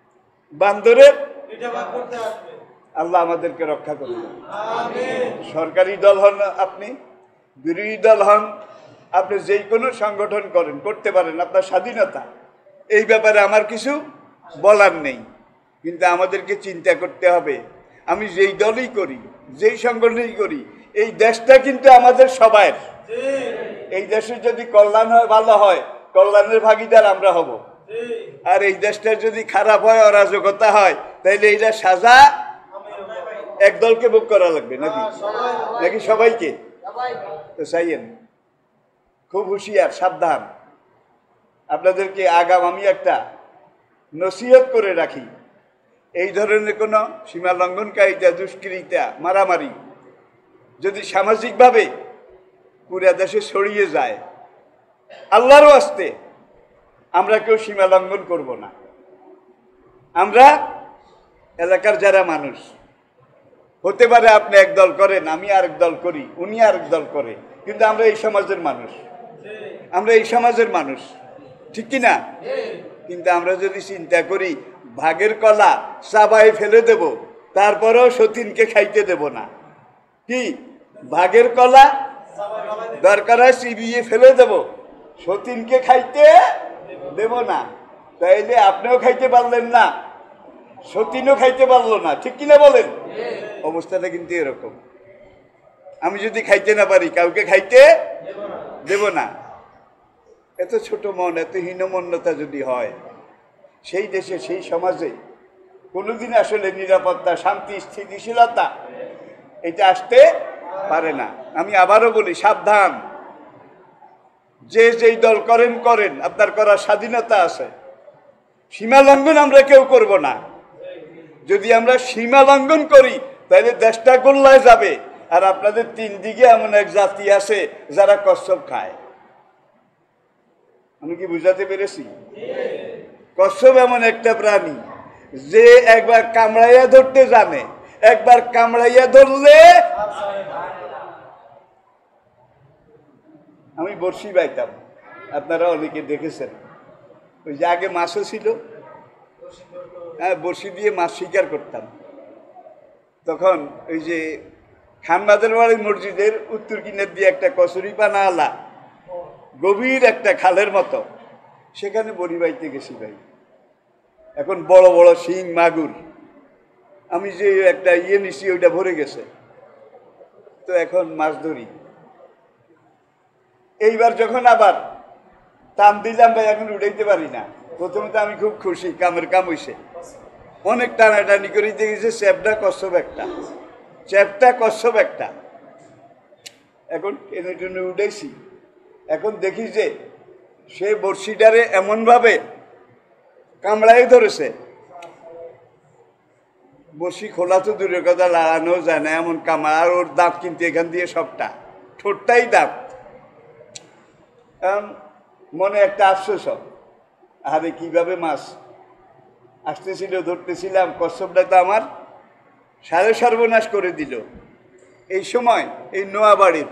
আল্লাহ আমাদেরকে রক্ষা করবে। সরকারি দল হন আপনি, বিরোধী দল হন আপনি, যেই কোনো সংগঠন করতে পারেন, আপনার স্বাধীনতা, এই ব্যাপারে আমার কিছু বলার নেই। কিন্তু আমাদেরকে চিন্তা করতে হবে, আমি যেই দলই করি, যেই সংগঠনই করি, এই দেশটা কিন্তু আমাদের সবার। এই দেশের যদি কল্যাণ হয়, ভালো হয়, কল্যাণের ভাগিদার আমরা হব। আর এই দেশটার যদি খারাপ হয়, অরাজকতা হয়, তাহলে এইটা সাজা একদলকে ভোগ করা লাগবে, নাকি সবাইকে? তো চাইয়েন, খুব হুঁশিয়ার, সাবধান। আপনাদেরকে আগাম আমি একটা নসিহত করে রাখি, এই ধরনের কোনো সীমা লঙ্ঘনকারিতা, দুষ্কৃতিতা, মারামারি যদি সামাজিকভাবে পুরা দেশে ছড়িয়ে যায়, আল্লাহর ওয়াস্তে আমরা কেউ সীমা লঙ্ঘন করব না। আমরা এলাকার যারা মানুষ, হতে পারে আপনি এক দল করেন, আমি আরেক দল করি, উনি আরেক দল করে, কিন্তু আমরা এই সমাজের মানুষ, আমরা এই সমাজের মানুষ, ঠিক কি না? কিন্তু আমরা যদি চিন্তা করি ভাগের কলা চাবাই ফেলে দেব, তারপরেও সতীনকে খাইতে দেব না, কি ভাগের কলা দরকার হয় চিবিয়ে ফেলে দেব, সতীনকে খাইতে দেব না, তাইলে আপনিও খাইতে পারলেন না, সতীনও খাইতে পারলো না, ঠিক কিনা বলেন? অবস্থাটা কিন্তু এরকম। আমি যদি খাইতে না পারি, কাউকে খাইতে দেব না। এত ছোট মন, এত হীনমন্যতা যদি হয়, সেই দেশে সেই সমাজে কোনোদিন আসলে নিরাপত্তা, শান্তি, স্থিতিশীলতা এটা আসতে পারে না। আমি আবারও বলি, সাবধান, যে যেই দল করেন করেন, আপনার করার স্বাধীনতা আছে, সীমা লঙ্ঘন আমরা কেউ করব না। যদি আমরা সীমা লঙ্ঘন করি তাহলে দেশটা গোল্লায় যাবে। আর আপনাদের তিন দিকে এমন এক জাতি আছে যারা কচ্ছপ খায়। আমি কি বুঝাতে পেরেছি? কচ্ছপ এমন একটা প্রাণী যে একবার কামড়াইয়া ধরতে জানে, একবার কামড়াইয়া ধরলে। আমি বড়শি বাইতাম, আপনারা অনেকে দেখেছেন। ওই যে আগে মাছও ছিল, হ্যাঁ, বড়শি দিয়ে মাছ শিকার করতাম। তখন ওই যে খানবাদের বাড়ি মসজিদের উত্তর কিনার দিয়ে একটা কচুরিপানা আলা গভীর একটা খালের মতো, সেখানে বড়ি বাইতে গেছি ভাই। এখন বড় বড় শিং মাগুর, আমি যে একটা নিছি ওইটা ভরে গেছে, তো এখন মাছ ধরি। এইবার যখন আবার টান দিলাম ভাই, এখন উঠাইতে পারি না। প্রথমে তো আমি খুব খুশি, কামের কাম হইছে, অনেক টানাটানি করে দেখেছে চ্যাপটা কচ্ছপ একটা, চ্যাপটা কচ্ছপ একটা। এখন টেনে টেনে উঠেছি, এখন দেখি যে সে বড়শিটারে এমনভাবে কামড়াই ধরেছে, বড়শি খোলা তো দূরের কথা, লাড়ানো যায় না, এমন কামড়া। আর ওর দাঁত কিন্তু এখান দিয়ে সবটা, ঠোঁটটাই দাঁত। মনে একটা আফসোস, আরে কিভাবে মাছ আসতেছিল, ধরতেছিলাম, কচ্ছপটা তো আমার সাড়ে সর্বনাশ করে দিল। এই সময় এই নোয়াবাড়ির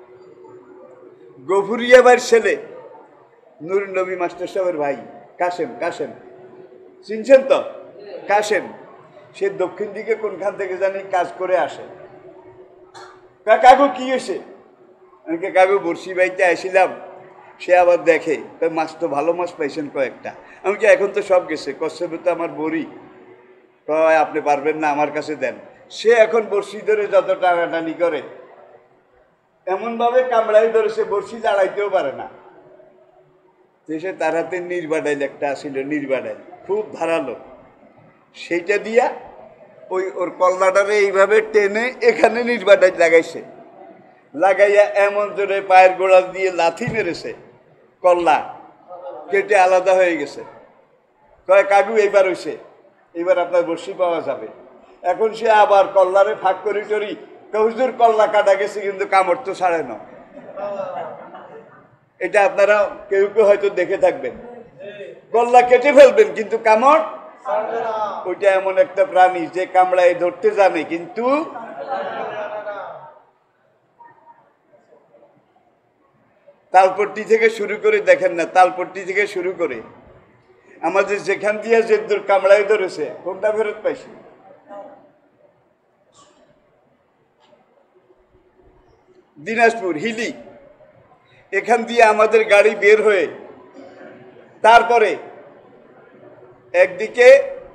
গফুরিয়া বাড়ির ছেলে নুরুন নবী মাস্টার সাহেবের ভাই কাশেম, কাশেম চিনছেন তো? কাশেম, সে দক্ষিণ দিকে কোনখান থেকে জানি কাজ করে আসে। কাকু কি হয়েছে? আমি কাকু বড়শি বাইতে আসিলাম। সে আবার দেখে মাছ তো ভালো মাছ পাইছেন কয়েকটা। আমি কি এখন তো সব গেছে, কচ্ছপে তো আমার বড়ি, কয় আপনি পারবেন না, আমার কাছে দেন। সে এখন বড়শি ধরে যত টানাটানি করে, এমনভাবে কামড়াই ধরেছে বড়শি দাঁড়াইতেও পারে না। সে তার হাতে নির্বাডাইল একটা আসিল, নির্বাডাইল খুব ধারালো, সেইটা দিয়া ওই ওর কল্লাটারে এইভাবে টেনে এখানে নির্বাডাইল লাগাইছে, লাগাইয়া এমন জোরে পায়ের গোড়াল দিয়ে লাথি মেরেছে, কল্লা কেটে আলাদা হয়ে গেছে। কয় কাকু এইবার হইছে, এইবার আপনার বড়শি পাওয়া যাবে। এখন সে আবার কল্লারে ফাঁক করি টরি, হুজুর কল্লা কাটা গেছে কিন্তু কামড় তো ছাড়ে না। এটা আপনারা কেউ কেউ হয়তো দেখে থাকবেন, কল্লা কেটে ফেলবেন কিন্তু কামড়। ওইটা এমন একটা প্রাণী যে কামড়ায় ধরতে জানে কিন্তু তালপট্টি থেকে শুরু করে দেখেন না, তালপট্টি থেকে শুরু করে আমাদের যেখান দিয়ে যে কামড়ায় ধরেছে, কোনটা ফেরত পাইছি? দিনাজপুর হিলি, এখান দিয়ে আমাদের গাড়ি বের হয়ে তারপরে একদিকে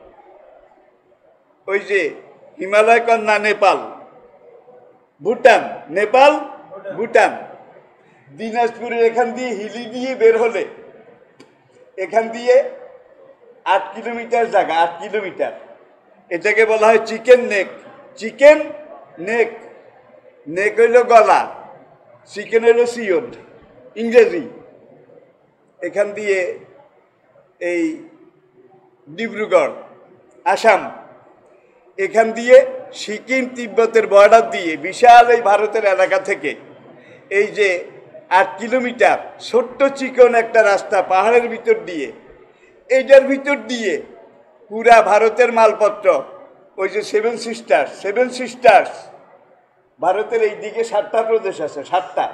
ওই যে হিমালয় কন্যা নেপাল, ভুটান, নেপাল ভুটান, দিনাজপুরের এখান দিয়ে হিলি দিয়ে বের হলে এখান দিয়ে 8 কিলোমিটার জায়গা, 8 কিলোমিটার। এটাকে বলা হয় চিকেন নেক। চিকেন নেক, নেক হইল গলা, চিকেন হইল সিয়ন ইংরেজি। এখান দিয়ে এই ডিব্রুগড় আসাম, এখান দিয়ে সিকিম তিব্বতের বর্ডার দিয়ে বিশাল এই ভারতের এলাকা থেকে এই যে 8 কিলোমিটার ছোট্ট চিকন একটা রাস্তা পাহাড়ের ভিতর দিয়ে, এইটার ভিতর দিয়ে পুরা ভারতের মালপত্র, ওই যে সেভেন সিস্টার্স, ভারতের এই দিকে 7টা প্রদেশ আছে, 7টা,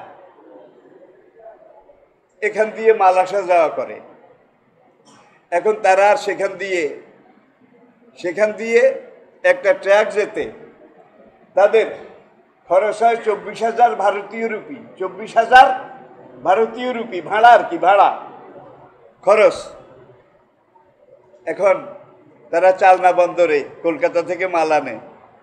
এখান দিয়ে মাল আসা যাওয়া করে। এখন তারা আর সেখান দিয়ে একটা ট্রাক যেতে তাদের খরচ হয় 24,000 ভারতীয় রুপি, 24,000 ভারতীয় রুপি ভাড়া, আর কি ভাড়া খরচ। এখন তারা চালনা বন্দরে কলকাতা থেকে মাল আনে,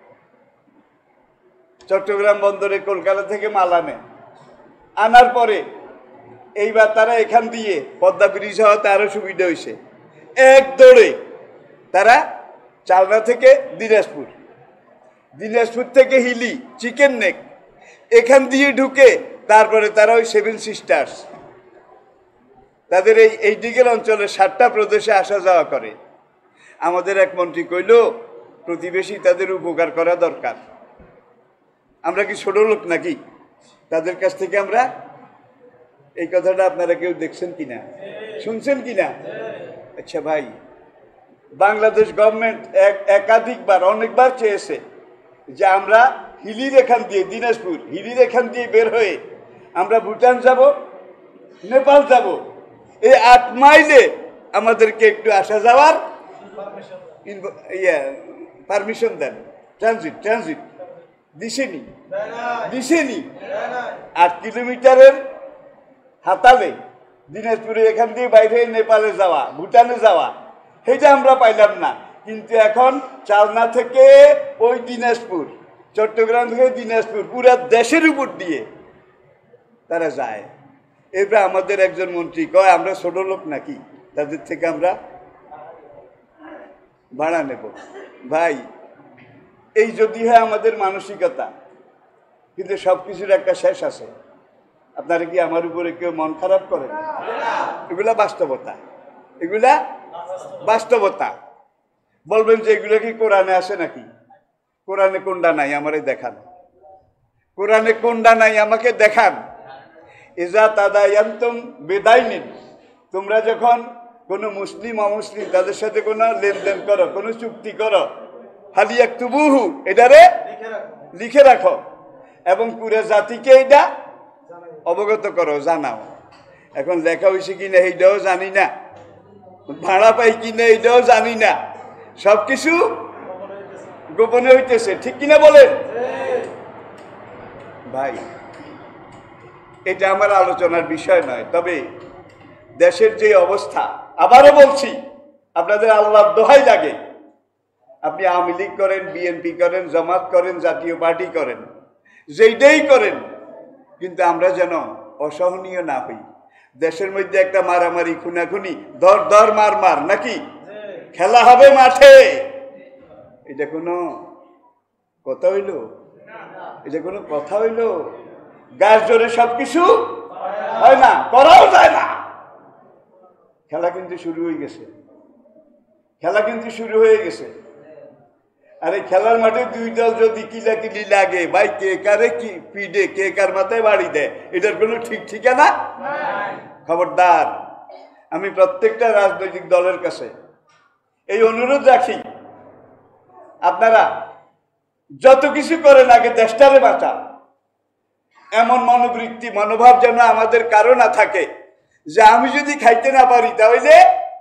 চট্টগ্রাম বন্দরে কলকাতা থেকে মাল আনে, আনার পরে এইবার তারা এখান দিয়ে পদ্মা ব্রিজ হওয়াতে আরো সুবিধা হয়েছে, এক দৌড়ে তারা চালনা থেকে দিনাজপুর থেকে হিলি, চিকেন নেক, এখান দিয়ে ঢুকে তারপরে তারা ওই 7 সিস্টার্স তাদের এই দিকের অঞ্চলে 7টা প্রদেশে আসা যাওয়া করে। আমাদের এক মন্ত্রী কইল, প্রতিবেশী তাদের উপকার করা দরকার। আমরা কি ছোট লোক নাকি? তাদের কাছ থেকে আমরা, এই কথাটা আপনারা কেউ দেখছেন কিনা, শুনছেন কিনা? আচ্ছা ভাই, বাংলাদেশ গভর্নমেন্ট একাধিকবার, অনেকবার চেয়েছে যে আমরা হিলির এখান দিয়ে, দিনাজপুর হিলির এখান দিয়ে বের হয়ে আমরা ভুটান যাব, নেপাল যাব, এই 8 মাইলে আমাদেরকে একটু আসা যাওয়ার পারমিশন দেন, ট্রানজিট দিছেনি 8 কিলোমিটারের হাতালে দিনাজপুরে এখান দিয়ে বাইরে নেপালে যাওয়া, ভুটানে যাওয়া, সেটা আমরা পাইলাম না। কিন্তু এখন চালনা থেকে ওই দিনাজপুর, চট্টগ্রাম থেকে দিনাজপুর, পুরা দেশের উপর দিয়ে তারা যায়। এবার আমাদের একজন মন্ত্রী কয়, আমরা ছোট লোক নাকি, তাদের থেকে আমরা ভাড়া নেব? ভাই, এই যদি হয় আমাদের মানসিকতা, কিন্তু সব কিছুর একটা শেষ আছে। আপনারা কি আমার উপরে কেউ মন খারাপ করেন? এগুলা বাস্তবতা। বলবেন যে এগুলো কি কোরআনে আসে নাকি? কোরআনে কোনটা নাই আমারে দেখান, কোরআনে কোনটা নাই আমাকে দেখান। ইজা তাদায়ান্তুম বিদাইনিন, তোমরা যখন কোনো মুসলিম অমুসলিম তাদের সাথে কোনো লেনদেন করো, কোনো চুক্তি করো, ফালিয়াকতুবুহু, এটারে লিখে রাখো, এবং পুরো জাতিকে এটা অবগত করো, জানাও। এখন লেখা হয়েছে কিনা এইটাও জানি না, ভাড়া পাই কিনা এইটাও জানি না, সবকিছু গোপনে হইতেছে, ঠিক কিনা বলেন ভাই? এটা আমার আলোচনার বিষয় নয়। তবে দেশের যে অবস্থা, আবারও বলছি, আপনাদের আল্লাহর দোহাই লাগে, আপনি আওয়ামী লীগ করেন, বিএনপি করেন, জামাত করেন, জাতীয় পার্টি করেন, যেইটাই করেন, কিন্তু আমরা যেন অসহনীয় না হই। দেশের মধ্যে একটা মারামারি, খুনাখুনি, দর মার নাকি খেলা হবে মাঠে, এটা কোনো কথা হইল? এটা কোনো কথা হইল? গাছ জোরে সবকিছু হয় না, করাও যায় না। খেলা কিন্তু শুরু হয়ে গেছে। আর এই খেলার মাঠে 2 দল যদি কিলাকিলি লাগে, ভাই কে কারে কি পিডে, কে কার মাথায় বাড়ি দেয়, এটার কোনো ঠিক ঠিকানা। খবরদার, আমি প্রত্যেকটা রাজনৈতিক দলের কাছে এই অনুরোধ রাখি, আপনারা যত কিছু করেন আগে দেশটারে বাঁচান। এমন মনোভাব যেন আমাদের কারো না থাকে যে আমি যদি খাইতে না পারি তাহলে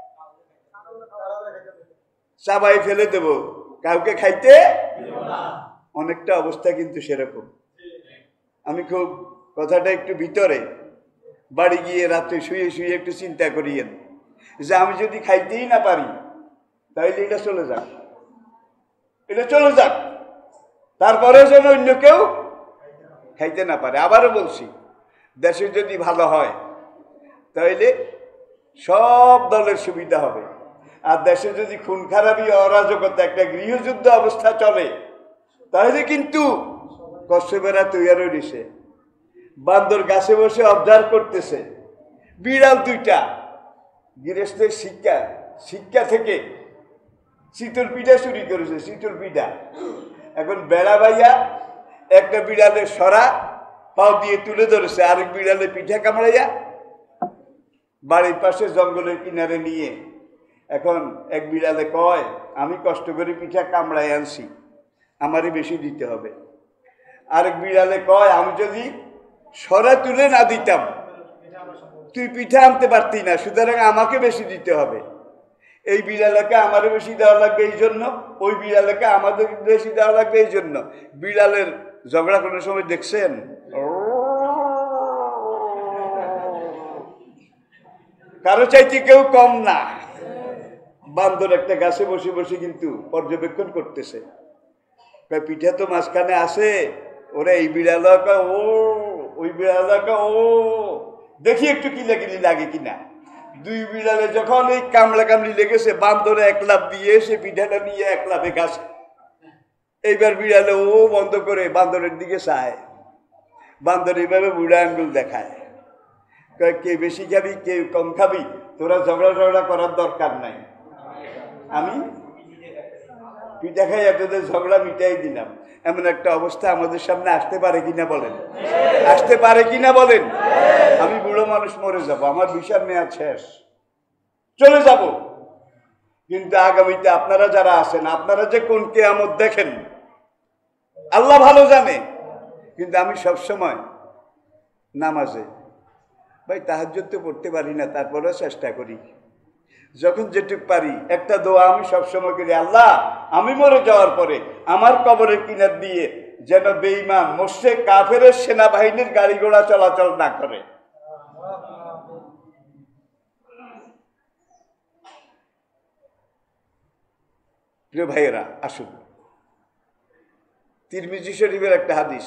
চাবাই ফেলে দেব, কাউকে খাইতে অনেকটা অবস্থা কিন্তু সেরকম। আমি খুব কথাটা একটু ভিতরে, বাড়ি গিয়ে রাত্রে শুয়ে একটু চিন্তা করিয়েন যে আমি যদি খাইতেই না পারি তাহলে এটা চলে যাক, তারপরে যেন অন্য কেউ খাইতে না পারে। আবারও বলছি, দেশে যদি ভালো হয় তাহলে সব দলের সুবিধা হবে। আর দেশে যদি খুন খারাপি, অরাজকতা, একটা গৃহযুদ্ধ অবস্থা চলে, তাহলে কিন্তু কচ্ছপেরা তৈরি রয়েছে, বান্দর গাছে বসে অবজার্ভ করতেছে, বিড়াল 2টা গৃহস্থের শিক্ষা থেকে চিতল পিঠা চুরি করেছে, চিতল পিঠা। এখন বেড়া বাইয়া একটা বিড়ালের সরা পাও দিয়ে তুলে ধরেছে, আরেক বিড়ালের পিঠা কামড়াইয়া বাড়ির পাশে জঙ্গলের কিনারে নিয়ে এখন এক বিড়ালে কয় আমি কষ্ট করে পিঠা কামড়ায় আনছি, আমারই বেশি দিতে হবে। আরেক বিড়ালে কয় আমি যদি সরা তুলে না দিতাম তুই পিঠা আনতে পারতি না, সুতরাং আমাকে বেশি দিতে হবে। এই বিড়ালকে আমারও বেশি দেওয়া লাগবে এই জন্য, ওই বিড়ালকে আমাদের বেশি দেওয়া লাগবে এই জন্য। বিড়ালের ঝগড়া কোনো সময় দেখছেন? কারো চাইতে কেউ কম না। বান্দর একটা গাছে বসে বসে কিন্তু পর্যবেক্ষণ করতেছে, পিঠা তো মাঝখানে আসে, ওরা এই বিড়ালকে ও ওই বিড়ালকে ও দেখি একটু কিলাকিলি লাগে কিনা। দুই বিড়ালে যখন এই কামড়া কামড়ি লেগেছে, বান্দরে এক লাফ দিয়ে সে পিঠাটা নিয়ে এক লাফে গাছে। এইবার বিড়ালে ও বন্ধ করে বান্দরের দিকে চায়, বান্দর এইভাবে বুড়া আঙ্গুল দেখায়, কে বেশি খাবি কে কম খাবি, তোরা ঝগড়া করার দরকার নাই, আমি পিঠা খাই আপনাদের ঝগড়া মিটাই দিলাম। এমন একটা অবস্থা আমাদের সামনে আসতে পারে কিনা বলেন? আসতে পারে কিনা বলেন? আমি বুড়ো মানুষ মরে যাব, আমার ভিসার মেয়াদ শেষ, চলে যাব। কিন্তু আগামীতে আপনারা যারা আছেন, আপনারা যে কোন কিয়ামত দেখেন আল্লাহ ভালো জানে। কিন্তু আমি সবসময় নামাজে ভাই তাহাজ্জুদ তো পড়তে পারি না, তারপরেও চেষ্টা করি, যখন যেটুক পারি একটা দোয়া আমি সবসময় করি, আল্লাহ আমি মরে যাওয়ার পরে আমার কবরের কিনার দিয়ে যেন বেঈমান মুশরিক কাফেরের সেনাবাহিনীর গাড়ি ঘোড়া চলাচল না করে। প্রিয় ভাইয়েরা, আসুন তিরমিজি শরীফের একটা হাদিস,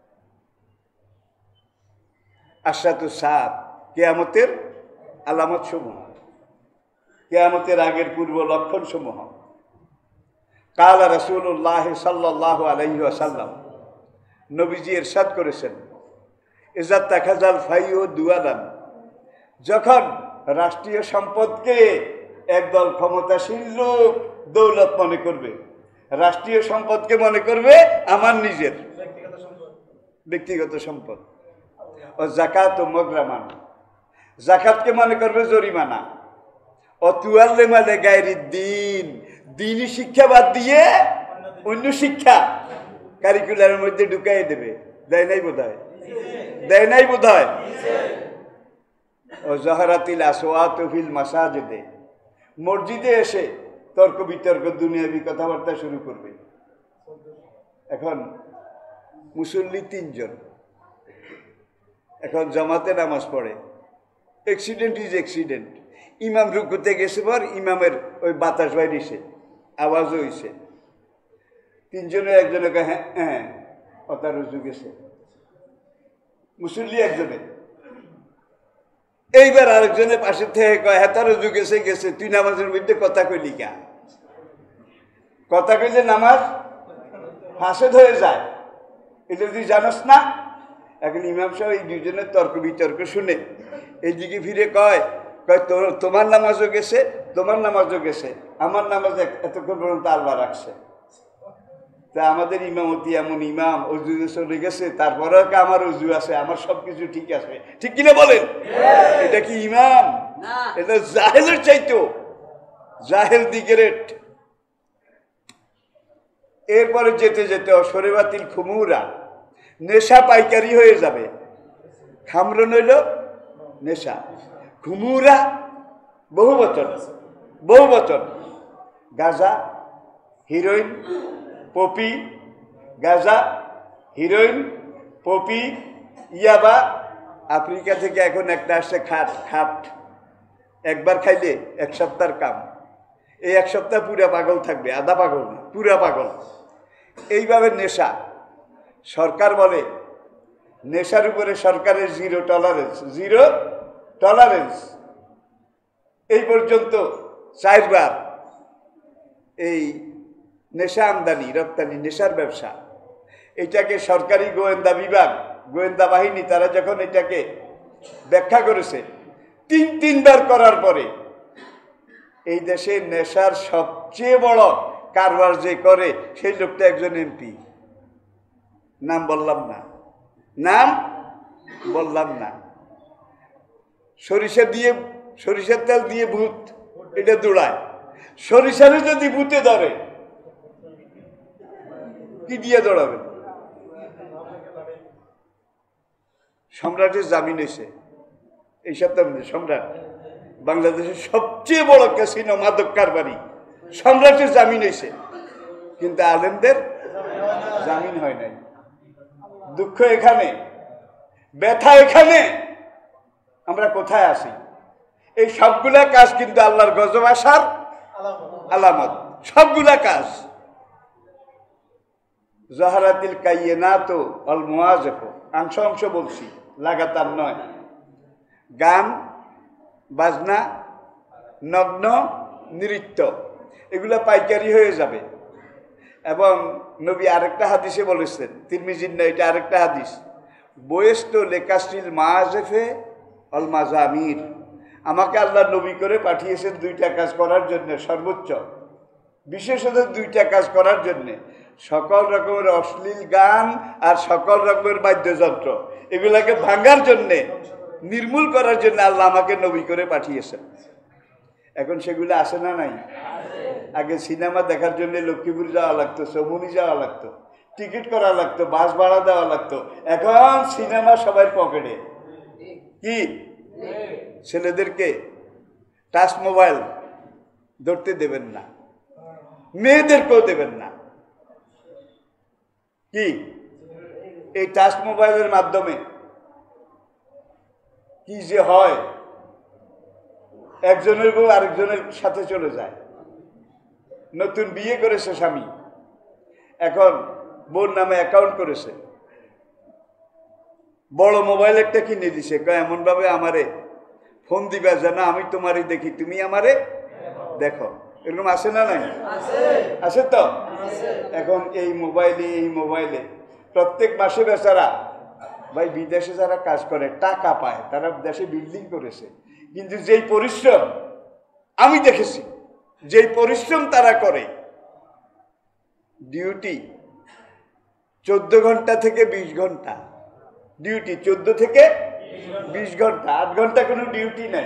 আশরাতুস সাআত, কিয়ামতের আলামত সমূহ, কিয়ামতের আগের পূর্ব লক্ষণ সমূহ। কালা রাসূলুল্লাহ সাল্লাল্লাহু আলাইহি ওয়াসাল্লাম, নবীজি ইরশাদ করেছেন, ইজা তাখাযাল ফাইউ দুয়াদান, যখন রাষ্ট্রীয় সম্পদকে একদল ক্ষমতাশীল লোক দৌলত মনে করবে, রাষ্ট্রীয় সম্পদকে মনে করবে আমার নিজের ব্যক্তিগত সম্পদ। ও যাকাত ও মগরামান, যাকাতকে মনে করবে জরিমানা। ও তুয়াল্লেমালে গায়রিদ দ্বীন, দ্বীনি শিক্ষা বাদ দিয়ে অন্য শিক্ষা কারিকুলারের মধ্যে ঢুকাই দেবে। দেয় নাই বোধ হয়, দেয় নাই বোধ হয়। ও জহরাতিল আসওয়াত ফিল মাসাজিদে, মসজিদে এসে তর্ক বিতর্ক দুনিয়াবি কথাবার্তা শুরু করবে। এখন মুসল্লি 3 জন, এখন জামাতে নামাজ পড়ে, অ্যাক্সিডেন্ট ইজ অ্যাক্সিডেন্ট। ইমাম রুকুতে গেছে পর ইমামের ওই বাতাস বাইরেছে, আওয়াজও হয়েছে, 3 জনের একজনে কয় হ্যাঁ হ্যাঁ কথা রুজু গেছে, মুসল্লি একজনে। এইবার আরেকজনের পাশে থেকে কয় হ্যাঁ তার রুজু গেছে গেছে, তুই নামাজের মধ্যে কথা কইলি কা? কথা কইলে নামাজ ফাসেদ হয়ে যায়, এটা তুই জানোস না? এখন ইমাম সাহেব এই 2 জনের তর্ক বিতর্ক শুনে এইদিকে ফিরে কয় তোমার নামাজও গেছে, তোমার নামাজও গেছে, আমার নামাজ এতক্ষণ পর্যন্ত আল্লাহ রাখছে। তা আমাদের ইমামতি এমন ইমাম অজু চলে গেছে, তারপরেও আমার অজু আছে, আমার সবকিছু ঠিক আছে, ঠিক কিনা বলেন? এটা কি ইমাম? এটা জাহেলের চাইতো, জাহেল দি গ্রেট। এরপরে যেতে যেতে অশরিবাতিল খুমুরা, নেশা পাইকারি হয়ে যাবে। খামরন হইল নেশা, খুমুরা বহু বচন, গাঁজা, হিরোইন, পপি, গাঁজা, হিরোইন, পপি, ইয়াবা। আফ্রিকা থেকে এখন একটা আসছে খাট, একবার খাইলে 1 সপ্তাহের কাম, এই 1 সপ্তাহ পুরা পাগল থাকবে, আধা পাগল না, পুরা পাগল। এইভাবে নেশা, সরকার বলে নেশার উপরে সরকারের জিরো টলারেন্স। এই পর্যন্ত 4 বার এই নেশা আমদানি রপ্তানি, নেশার ব্যবসা, এটাকে সরকারি গোয়েন্দা বিভাগ, গোয়েন্দা বাহিনী তারা যখন এটাকে ব্যাখ্যা করেছে 3 বার করার পরে এই দেশে নেশার সবচেয়ে বড় কারবার যে করে সেই লোকটা একজন এমপি, নাম বললাম না। সরিষার তেল দিয়ে ভূত এটা দৌড়ায়, সরিষারে যদি বুতে ধরে কি দিয়ে দৌড়াবেন? সম্রাটের জামিন হয়েছে এই সপ্তাহে। সম্রাট বাংলাদেশের সবচেয়ে বড় ক্যাসিনো মাদক কারবারি, সম্রাটের জামিন হয়েছে, কিন্তু আলেমদের জামিন হয় নাই। দুঃখ এখানে, ব্যথা এখানে। আমরা কোথায় আসি? এই সবগুলা কাজ কিন্তু আল্লাহর গজব আসার আলামত, সবগুলা কাজ। জাহারাতিল কাইয়িনাতু ওয়াল মুওয়াজাফু, অংশ অংশ বলছি, লাগাতার নয়। গান বাজনা, নগ্ন নৃত্য, এগুলা পাইকারি হয়ে যাবে। এবং নবী আরেকটা হাদিসে বলেছেন, তিরমিজির না, এটা আরেকটা হাদিস, বয়েস্ত লেকাসিল মাআজেফে অল মাজামির, আমাকে আল্লাহ নবী করে পাঠিয়েছেন দুইটা কাজ করার জন্য, সর্বোচ্চ বিশেষত দুইটা কাজ করার জন্যে। সকল রকমের অশ্লীল গান আর সকল রকমের বাদ্যযন্ত্র, এগুলাকে ভাঙার জন্যে, নির্মূল করার জন্য আল্লাহ আমাকে নবী করে পাঠিয়েছেন। এখন সেগুলো আসে না নাই? আগে সিনেমা দেখার জন্য লক্ষ্মীপুর যাওয়া লাগতো, চৌমুনি যাওয়া লাগতো, টিকিট করা লাগতো, বাস ভাড়া দেওয়া লাগতো। এখন সিনেমা সবাই পকেটে। কি ছেলেদেরকে টাচ মোবাইল ধরতে দেবেন না, মেয়েদেরকেও দেবেন না। কি এই টাচ মোবাইলের মাধ্যমে কি যে হয়, একজনের বউ আরেকজনের সাথে চলে যায়। নতুন বিয়ে করেছে স্বামী, এখন বোন নামে অ্যাকাউন্ট করেছে, বড় মোবাইল একটা কিনে দিছে, এমন ভাবে আমারে ফোন দিবা যেন আমি তোমারই দেখি, তুমি আমারে দেখো। এরকম আছে না নাই? আছে তো। এখন এই মোবাইলে প্রত্যেক মাসে বেচারা ভাই বিদেশে যারা কাজ করে টাকা পায়, তারা দেশে বিল্ডিং করেছে, কিন্তু যেই পরিশ্রম আমি দেখেছি, যেই পরিশ্রম তারা করে, ডিউটি 14 ঘন্টা থেকে 20 ঘন্টা ডিউটি, 14 থেকে 20 ঘন্টা, 8 ঘন্টা কোনো ডিউটি নাই।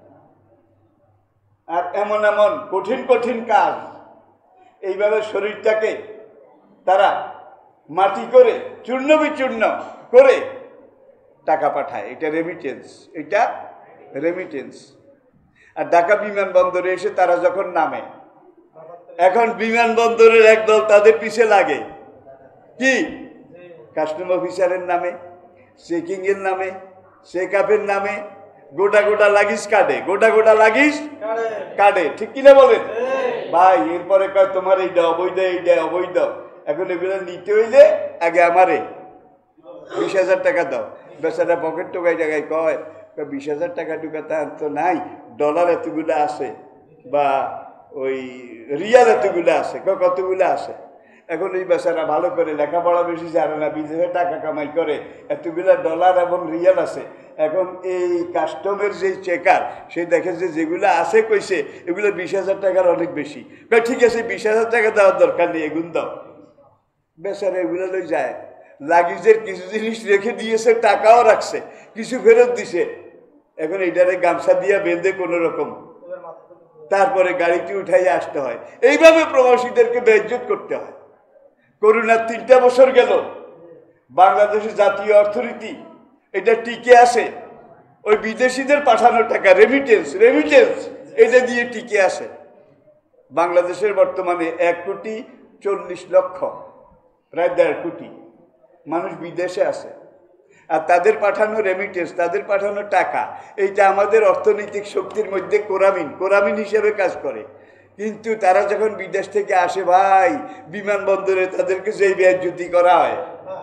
আর এমন এমন কঠিন কঠিন কাজ, এইভাবে শরীরটাকে তারা মাটি করে চূর্ণ বিচূর্ণ করে টাকা পাঠায়। এটা রেমিটেন্স, এটা রেমিটেন্স। আর ঢাকা বিমানবন্দরে এসে তারা যখন নামে, এখন বিমানবন্দরের একদল তাদের পিছে লাগে। কি কাস্টম অফিসারের নামে, চেকিং এর নামে, চেকআপের নামে গোটা গোটা লাগিস কাটে, গোটা গোটা লাগিস কাটে, ঠিক কিনা বলেন ভাই? এরপরে কয় তোমার এইটা অবৈধ, এইটা অবৈধ। এখন এগুলো নিতে হইলে আগে আমারে 20,000 টাকা দাও। বেচারা পকেট টোকাই টাকায় কয় 20,000 টাকা টুকা তার তো নাই, ডলার এতগুলো আছে বা ওই রিয়াল এতগুলো আছে, কতগুলো আছে। এখন এই বেচারা ভালো করে লেখাপড়া বেশি জানে না, বিদেশে টাকা কামাই করে, এতগুলো ডলার এবং রিয়াল আছে। এখন এই কাস্টমের যে চেকার, সে দেখে যে যেগুলো আছে কইছে এগুলো 20,000 টাকার অনেক বেশি। ঠিক আছে 20,000 টাকা দেওয়ার দরকার নেই, এগুন দাও। বেচারা এগুলো লই যায়। লাগেজের কিছু জিনিস রেখে দিয়েছে, টাকাও রাখছে, কিছু ফেরত দিছে। এখন এইটারে গামছা দিয়ে বেঁধে কোনো রকম তারপরে গাড়িটি উঠাইয়া আসতে হয়। এইভাবে প্রবাসীদেরকে বেইজ্জত করতে হয়। করোনার 3টা বছর গেল, বাংলাদেশের জাতীয় অর্থনীতি এটা টিকে আছে ওই বিদেশিদের পাঠানো টাকা, রেমিটেন্স এটা দিয়ে টিকে আছে। বাংলাদেশের বর্তমানে 1,40,00,000, প্রায় 1.5 কোটি মানুষ বিদেশে আছে। আর তাদের পাঠানো রেমিটেন্স, তাদের পাঠানো টাকা, এইটা আমাদের অর্থনৈতিক শক্তির মধ্যে কোরামিন হিসেবে কাজ করে। কিন্তু তারা যখন বিদেশ থেকে আসে ভাই, বিমানবন্দরে তাদেরকে যেই বেইজ্জতি করা হয়,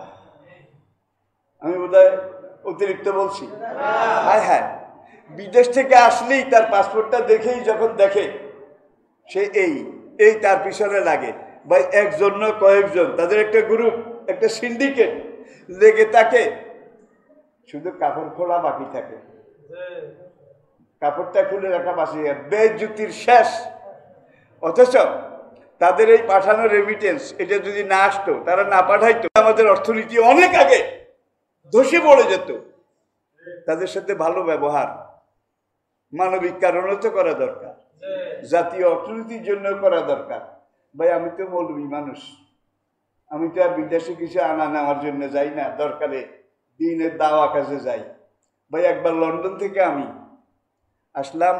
আমি বোধহয় অতিরিক্ত বলছি। হ্যাঁ, বিদেশ থেকে আসলেই তার পাসপোর্টটা দেখেই যখন দেখে সে এই তার পিছনে লাগে ভাই, একজন না কয়েকজন, তাদের একটা গ্রুপ, একটা সিন্ডিকেট লেগে তাকে শুধু কাপড় খোলা বাকি থাকে, কাপড়টা খুলে রাখা বাকি, বেইজ্জতির শেষ। অথচ তাদের এই পাঠানো রেমিটেন্স এটা যদি না আসতো, তারা না পাঠাইতো, আমাদের অর্থনীতি অনেক আগে ধসে পড়ে যেত। তাদের সাথে ভালো ব্যবহার, মানবিক কারণও তো করা দরকার। জাতীয় অর্থনীতির জন্য করা দরকার। ভাই আমি তো মৌলবী মানুষ, আমি তো আর বিদেশে কিছু আনা নেওয়ার জন্য যাই না, দরকারে দিনের দাওয়া কাজে যাই। ভাই একবার লন্ডন থেকে আমি আসলাম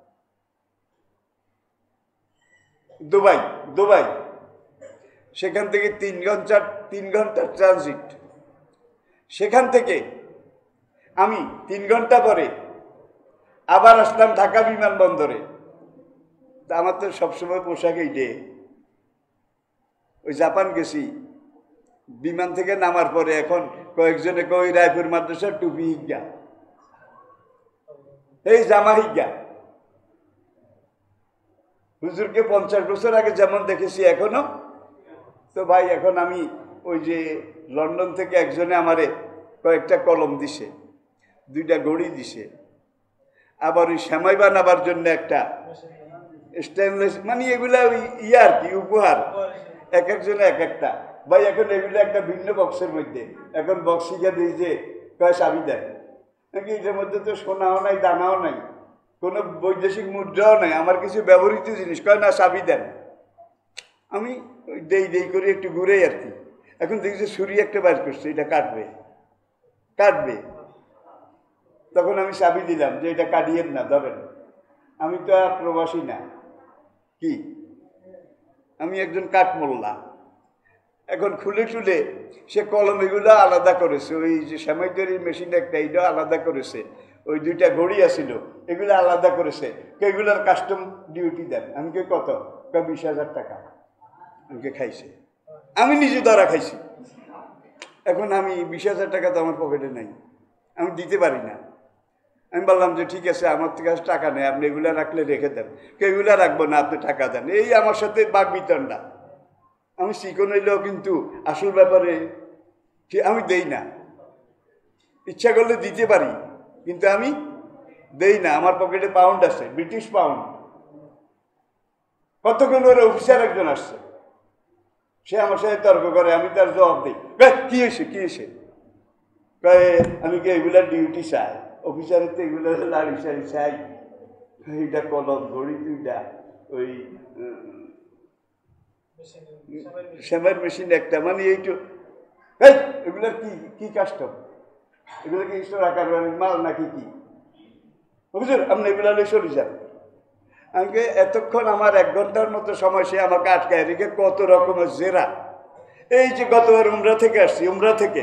দুবাই, সেখান থেকে 3 ঘন্টার ট্রানজিট। সেখান থেকে আমি 3 ঘন্টা পরে আবার আসলাম ঢাকা বিমানবন্দরে। তা আমার তো সবসময় পোশাক এইটে। ওই জাপান গেছি, বিমান থেকে নামার পরে এখন কয়েকজনে কই রায়পুর মাদ্রাসার টুপি হিজ্ঞা, এই জামা হিজ্ঞা। হুজুরকে 50 বছর আগে যেমন দেখেছি এখনো। তো ভাই এখন আমি ওই যে লন্ডন থেকে একজনে আমারে কয়েকটা কলম দিছে, 2টা ঘড়ি দিছে, আবার ওই সেমাই বানাবার জন্য একটা স্টেনলেস, মানে এগুলা ওই আর কি উপহার, এক একজনে এক একটা। ভাই এখন এগুলো একটা ভিন্ন বক্সের মধ্যে, এখন বক্স শিখে দিই যে কয় চাবি দেন নাকি, এটার মধ্যে তো সোনাও নাই, দানাও নাই, কোনো বৈদেশিক মুদ্রাও নাই, আমার কিছু ব্যবহৃত জিনিস, কয় না চাবি দেন। আমি ওই দেই করে একটু ঘুরে আর কি। এখন দেখি যে ছুরি একটা বার করছে, এটা কাটবে। তখন আমি চাবি দিলাম যে এটা কাটিয়েন না, ধরেন। আমি তো আর প্রবাসী না, কি আমি একজন কাঠমোল্লা। এখন খুলে টুলে সে কলম এগুলো আলাদা করেছে, ওই যে সেমাই তৈরির মেশিন একটা, এইটাও আলাদা করেছে, ওই 2টা ঘড়ি আছিল এগুলো আলাদা করেছে। এগুলোর কাস্টম ডিউটি দেন। আমি কে কত? 20,000 টাকা আমাকে খাইছে, আমি নিজে ধরা খাইছি। এখন আমি 20,000 টাকা তো আমার পকেটে নাই, আমি দিতে পারি না। আমি বললাম যে ঠিক আছে, আমার থেকে টাকা নেই, আপনি এগুলা রাখলে রেখে দেন। এগুলা রাখবো না, আপনি টাকা দেন। এই আমার সাথে বাক বিতণ্ডা। আমি চিকন হইলেও কিন্তু আসল ব্যাপারে আমি দেই না। ইচ্ছা করলে দিতে পারি, কিন্তু আমি দেই না। আমার পকেটে পাউন্ড আছে, ব্রিটিশ পাউন্ড। কতক্ষণ ওর অফিসার একজন আসছে, সে আমার সাথে তর্ক করে, আমি তার জবাব দিই, কি হয়েছে? আমি কি এগুলার ডিউটি চাই? অফিসারের তো এগুলার লাড়ি সাড়ি চাই, এইটা কলম ঘড়ি 2টা, ওই সেমাইয়ের মেশিন একটা, মানে এইটু এগুলার কি কাস্টম, এগুলো কি স্টোর আকার মাল নাকি কি? হুজুর আপনি এগুলা লই সরে যান। আমাকে এতক্ষণ আমার 1 ঘন্টার মতো সময় সে আমাকে আটকায় রেখে কত রকমের জেরা। এই যে গতবার উমরা থেকে আসছি, উমরা থেকে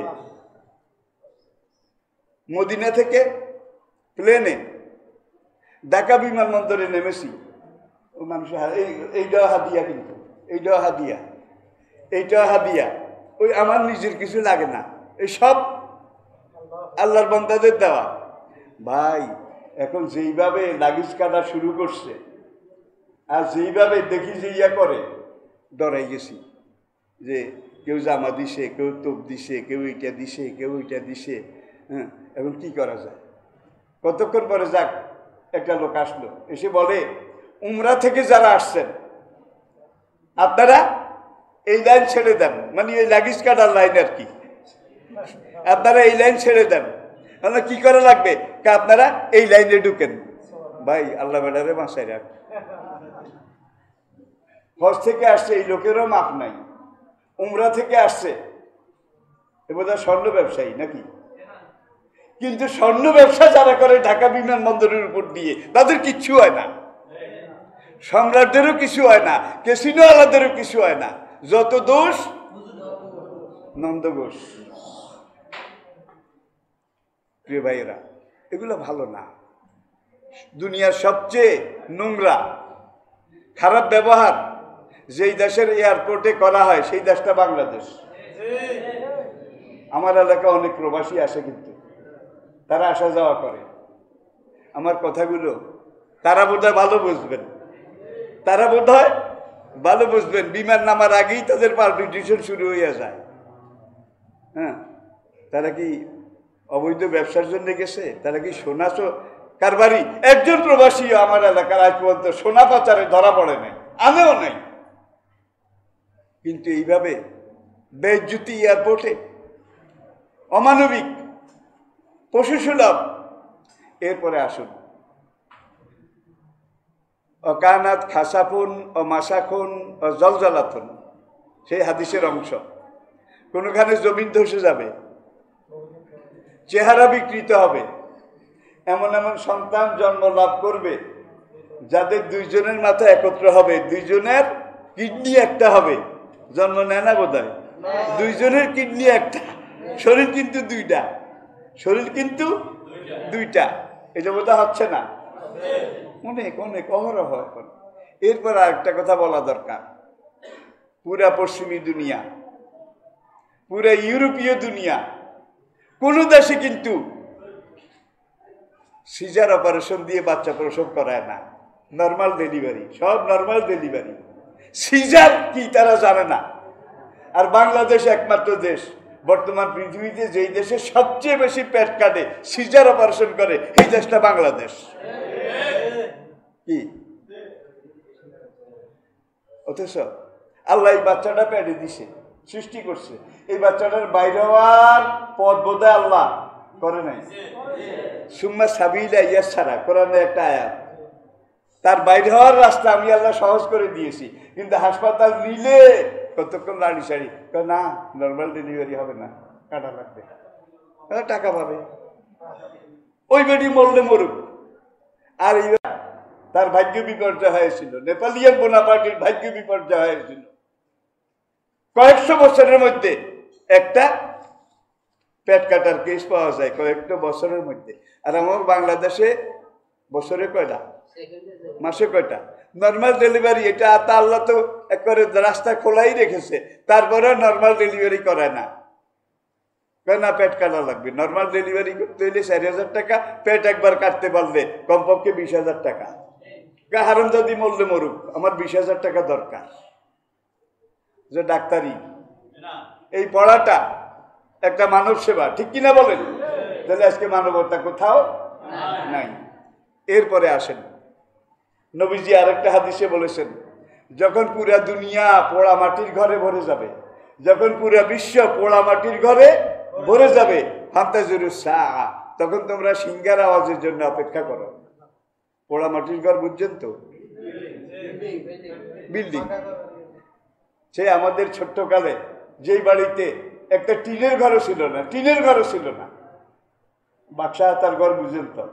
মদিনা থেকে প্লেনে ঢাকা বিমানবন্দরে নেমেছি। ও মানুষের এইটাও হাদিয়া, কিন্তু এইটাও হাদিয়া। ওই আমার নিজের কিছু লাগে না, এই সব আল্লাহর বান্দাদের দেওয়া। ভাই এখন যেইভাবে লাগেজ কাটা শুরু করছে, আর যেইভাবে দেখি যে ইয়া করে, ডরাই গেছি যে কেউ জামা দিছে, কেউ তোপ দিছে, কেউ এইটা দিছে, কেউ ওইটা দিছে। হ্যাঁ, এখন কি করা যায়? কতক্ষণ পরে যাক একটা লোক আসলো, এসে বলে উমরা থেকে যারা আসছেন আপনারা এই লাইন ছেড়ে দেন, মানে এই লাগেজ কাটার লাইন আর কি, আপনারা এই লাইন ছেড়ে দেন। আপনারা কি করা লাগবে? আপনারা এই লাইনে ঢুকেন। ভাই আল্লাহ বেড়ারে বাসায় রাখ। হজ থেকে আসছে এই লোকেরও মাপ নাই, উমরা থেকে আসছে, এ বোধহয় স্বর্ণ ব্যবসায়ী নাকি। কিন্তু স্বর্ণ ব্যবসা যারা করে ঢাকা বিমানবন্দরের উপর দিয়ে, তাদের কিচ্ছু হয় না। সম্রাটদেরও কিছু হয় না, ক্যাসিনো আলাদেরও কিছু হয় না। যত দোষ নন্দ ঘোষ। প্রিয় ভাইয়েরা, এগুলো ভালো না। দুনিয়ার সবচেয়ে নোংরা খারাপ ব্যবহার যেই দেশের এয়ারপোর্টে করা হয়, সেই দেশটা বাংলাদেশ। আমার এলাকায় অনেক প্রবাসী আসে, কিন্তু তারা আসা যাওয়া করে। আমার কথাগুলো তারা বোধহয় ভালো বুঝবেন। বিমান নামার আগেই তাদের পালপিটেশন শুরু হয়ে যায়। হ্যাঁ, তারা কি অবৈধ ব্যবসার জন্য গেছে? তারা কি সোনা কারবারি? একজন প্রবাসী আমার এলাকার আজ পর্যন্ত সোনা পাচারে ধরা পড়ে নাই, আমিও নাই। কিন্তু এইভাবে বেইজ্জতি এয়ারপোর্টে, অমানবিক, পশুসুলভ। এরপরে আসুন, অকানাত খাসাফুন ও মাসাখুন ও জলজলাতুন, সেই হাদিসের অংশ। কোনোখানে জমিন ধসে যাবে, চেহারা বিকৃত হবে, এমন এমন সন্তান জন্ম লাভ করবে যাদের দুইজনের মাথা একত্র হবে, দুইজনের কিডনি একটা হবে। জন্ম নেয় না বোধ হয়? দুইজনের কিডনি একটা, শরীর কিন্তু দুইটা, শরীর কিন্তু দুইটা। এটা বোধহয় হচ্ছে না? অনেক অনেক অহরহ এখন। এরপর আরেকটা কথা বলা দরকার, পুরা পশ্চিমী দুনিয়া, পুরা ইউরোপীয় দুনিয়া, কোন দেশে কিন্তু সিজার অপারেশন দিয়ে বাচ্চা প্রসব করায় না, নর্মাল ডেলিভারি, সব নর্মাল ডেলিভারি। সিজার কি তারা জানে না। আর বাংলাদেশ একমাত্র দেশ বর্তমান পৃথিবীতে যেই দেশে সবচেয়ে বেশি পেট কাটে, সিজার অপারেশন করে, এই দেশটা বাংলাদেশ। কি অথচ আল্লাহ এই বাচ্চাটা পেটে দিছে, সৃষ্টি করছে, এই বাচ্চাটার বাইরে হওয়ার পথ বোধহয় আল্লাহ করে নাই। সুম্মা সাবিলা ইয়াসসারা, কোরআনে একটা আয়াত, তার বাইরে হওয়ার রাস্তা আমি আল্লাহ সহজ করে দিয়েছি। কিন্তু হাসপাতাল নিলে কতক্ষণ লাড়ি সাড়ি, না নর্মাল ডেলিভারি হবে না, কাটা লাগবে, টাকা পাবে, ওই বেডি মরলে মরুক। আর তার ভাগ্য বিপর্যয় হয়েছিল, নেপালিয়ান বোনাপার্টির ভাগ্য বিপর্যয় হয়েছিল। কয়েকশো বছরের মধ্যে একটা পেট কাটার কেস পাওয়া যায়, কয়েকটা বছরের মধ্যে। আর আমার বাংলাদেশে বছরে কয়টা, মাসে কয়টা নর্মাল ডেলিভারি? এটা তা আল্লাহ তো একবারে রাস্তা খোলাই রেখেছে, তারপরে নর্মাল ডেলিভারি করায় না, না পেট কাটা লাগবে। নর্মাল ডেলিভারি করতে হলে 4,000 টাকা, পেট একবার কাটতে পারলে কমপক্ষে 20,000 টাকা। হারাম যদি মরলে মরুক, আমার 20,000 টাকা দরকার। যে ডাক্তারি, এই পড়াটা একটা মানব সেবা, ঠিক কিনা বলেন? তাহলে আজকে মানবতা কোথাও নাই। এরপরে আসেন, নবীজি আরেকটা হাদিসে বলেছেন, যখন পুরা দুনিয়া পোড়া মাটির ঘরে ভরে যাবে, যখন পুরা বিশ্ব পোড়া মাটির ঘরে ভরে যাবে, ফান্তাজুরুস সাআ, তখন তোমরা সিংহার আওয়াজের জন্য অপেক্ষা করো। পোড়া মাটির ঘর বুঝছেন তো? বিল্ডিং। সে আমাদের ছোট্টকালে যেই বাড়িতে একটা টিনের ঘরও ছিল না, টিনের ঘরও ছিল না, বাদশা তার ঘর বুঝেন তো,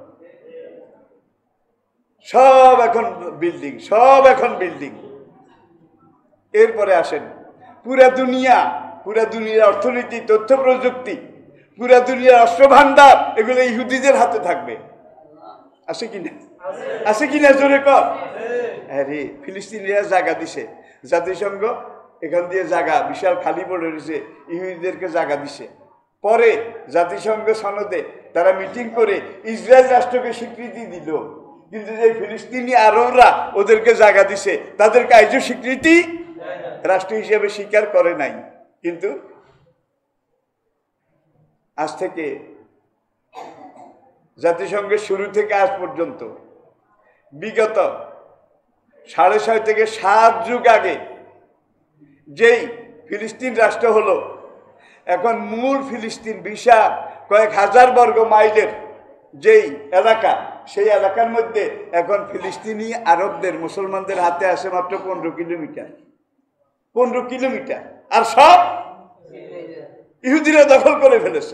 সব এখন বিল্ডিং, সব এখন বিল্ডিং। এরপরে আসেন, পুরা দুনিয়ার অর্থনীতি, তথ্য প্রযুক্তি, পুরা দুনিয়ার অস্ত্র ভান্ডার, এগুলো ইহুদিদের হাতে থাকবে। আছে কিনা? আছে কিনা জোরে কর। আরে ফিলিস্তিনিরা জায়গা দিছে, জাতিসংঘ এখান দিয়ে জায়গা বিশাল খালি পড়ে রয়েছে, ইহুদিদেরকে জায়গা দিছে। পরে জাতিসংঘ সনদে তারা মিটিং করে ইসরায়েল রাষ্ট্রকে স্বীকৃতি দিল, কিন্তু যে ফিলিস্তিনি আরবরা ওদেরকে জায়গা দিছে, তাদেরকে আজও স্বীকৃতি রাষ্ট্র হিসেবে স্বীকার করে নাই। কিন্তু আজ থেকে জাতিসংঘের শুরু থেকে আজ পর্যন্ত বিগত 6.5 থেকে 7 যুগ আগে যেই ফিলিস্তিন রাষ্ট্র হলো, এখন মূল ফিলিস্তিন বিশাল কয়েক হাজার বর্গ মাইলের যেই এলাকা, সেই এলাকার মধ্যে এখন ফিলিস্তিনি আরবদের, মুসলমানদের হাতে আসে মাত্র 15 কিলোমিটার। 15 কিলোমিটার, আর সব ইহুদিরা দখল করে ফেলেছে।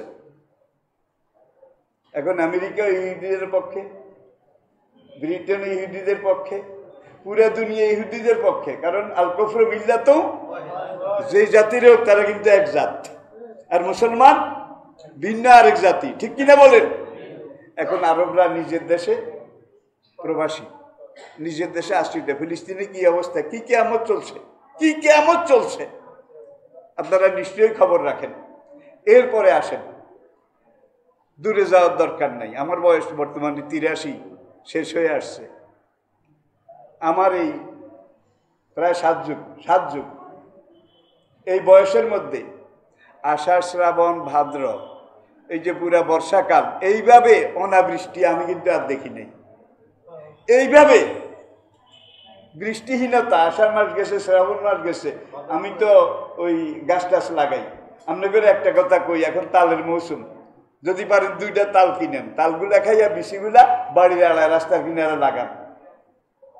এখন আমেরিকা ইহুদিদের পক্ষে, ব্রিটেন ইহুদিদের পক্ষে, পুরা দুনিয়া ইহুদিদের পক্ষে। কারণ আল কুফরু মিল্লাতুন, যে জাতির হোক তারা কিন্তু এক জাত, আর মুসলমান ভিন্ন আরেক জাতি, ঠিক কিনা বলেন? এখন আরবরা নিজের দেশে প্রবাসী, নিজের দেশে আশ্রিত। ফিলিস্তিনে কি অবস্থা, কি কিয়ামত চলছে, কি কিয়ামত চলছে, আপনারা নিশ্চয়ই খবর রাখেন। এরপরে আসেন, দূরে যাওয়ার দরকার নাই, আমার বয়স বর্তমানে 83 শেষ হয়ে আসছে। আমার এই প্রায় 7 যুগ এই বয়সের মধ্যে আষাঢ়, শ্রাবণ, ভাদ্র, এই যে পুরা বর্ষাকাল, এইভাবে অনাবৃষ্টি আমি কিন্তু আর দেখি নাই। এইভাবে বৃষ্টিহীনতা, আষাঢ় মাস গেছে, শ্রাবণ মাস গেছে, আমি তো ওই গাছ টাছ লাগাই। আপনাদের একটা কথা কই, এখন তালের মৌসুম, যদি পারেন 2টা তাল কিনেন, তালগুলা খাইয়া বিচিগুলা বাড়ির আড়ায় রাস্তার কিনারে লাগান।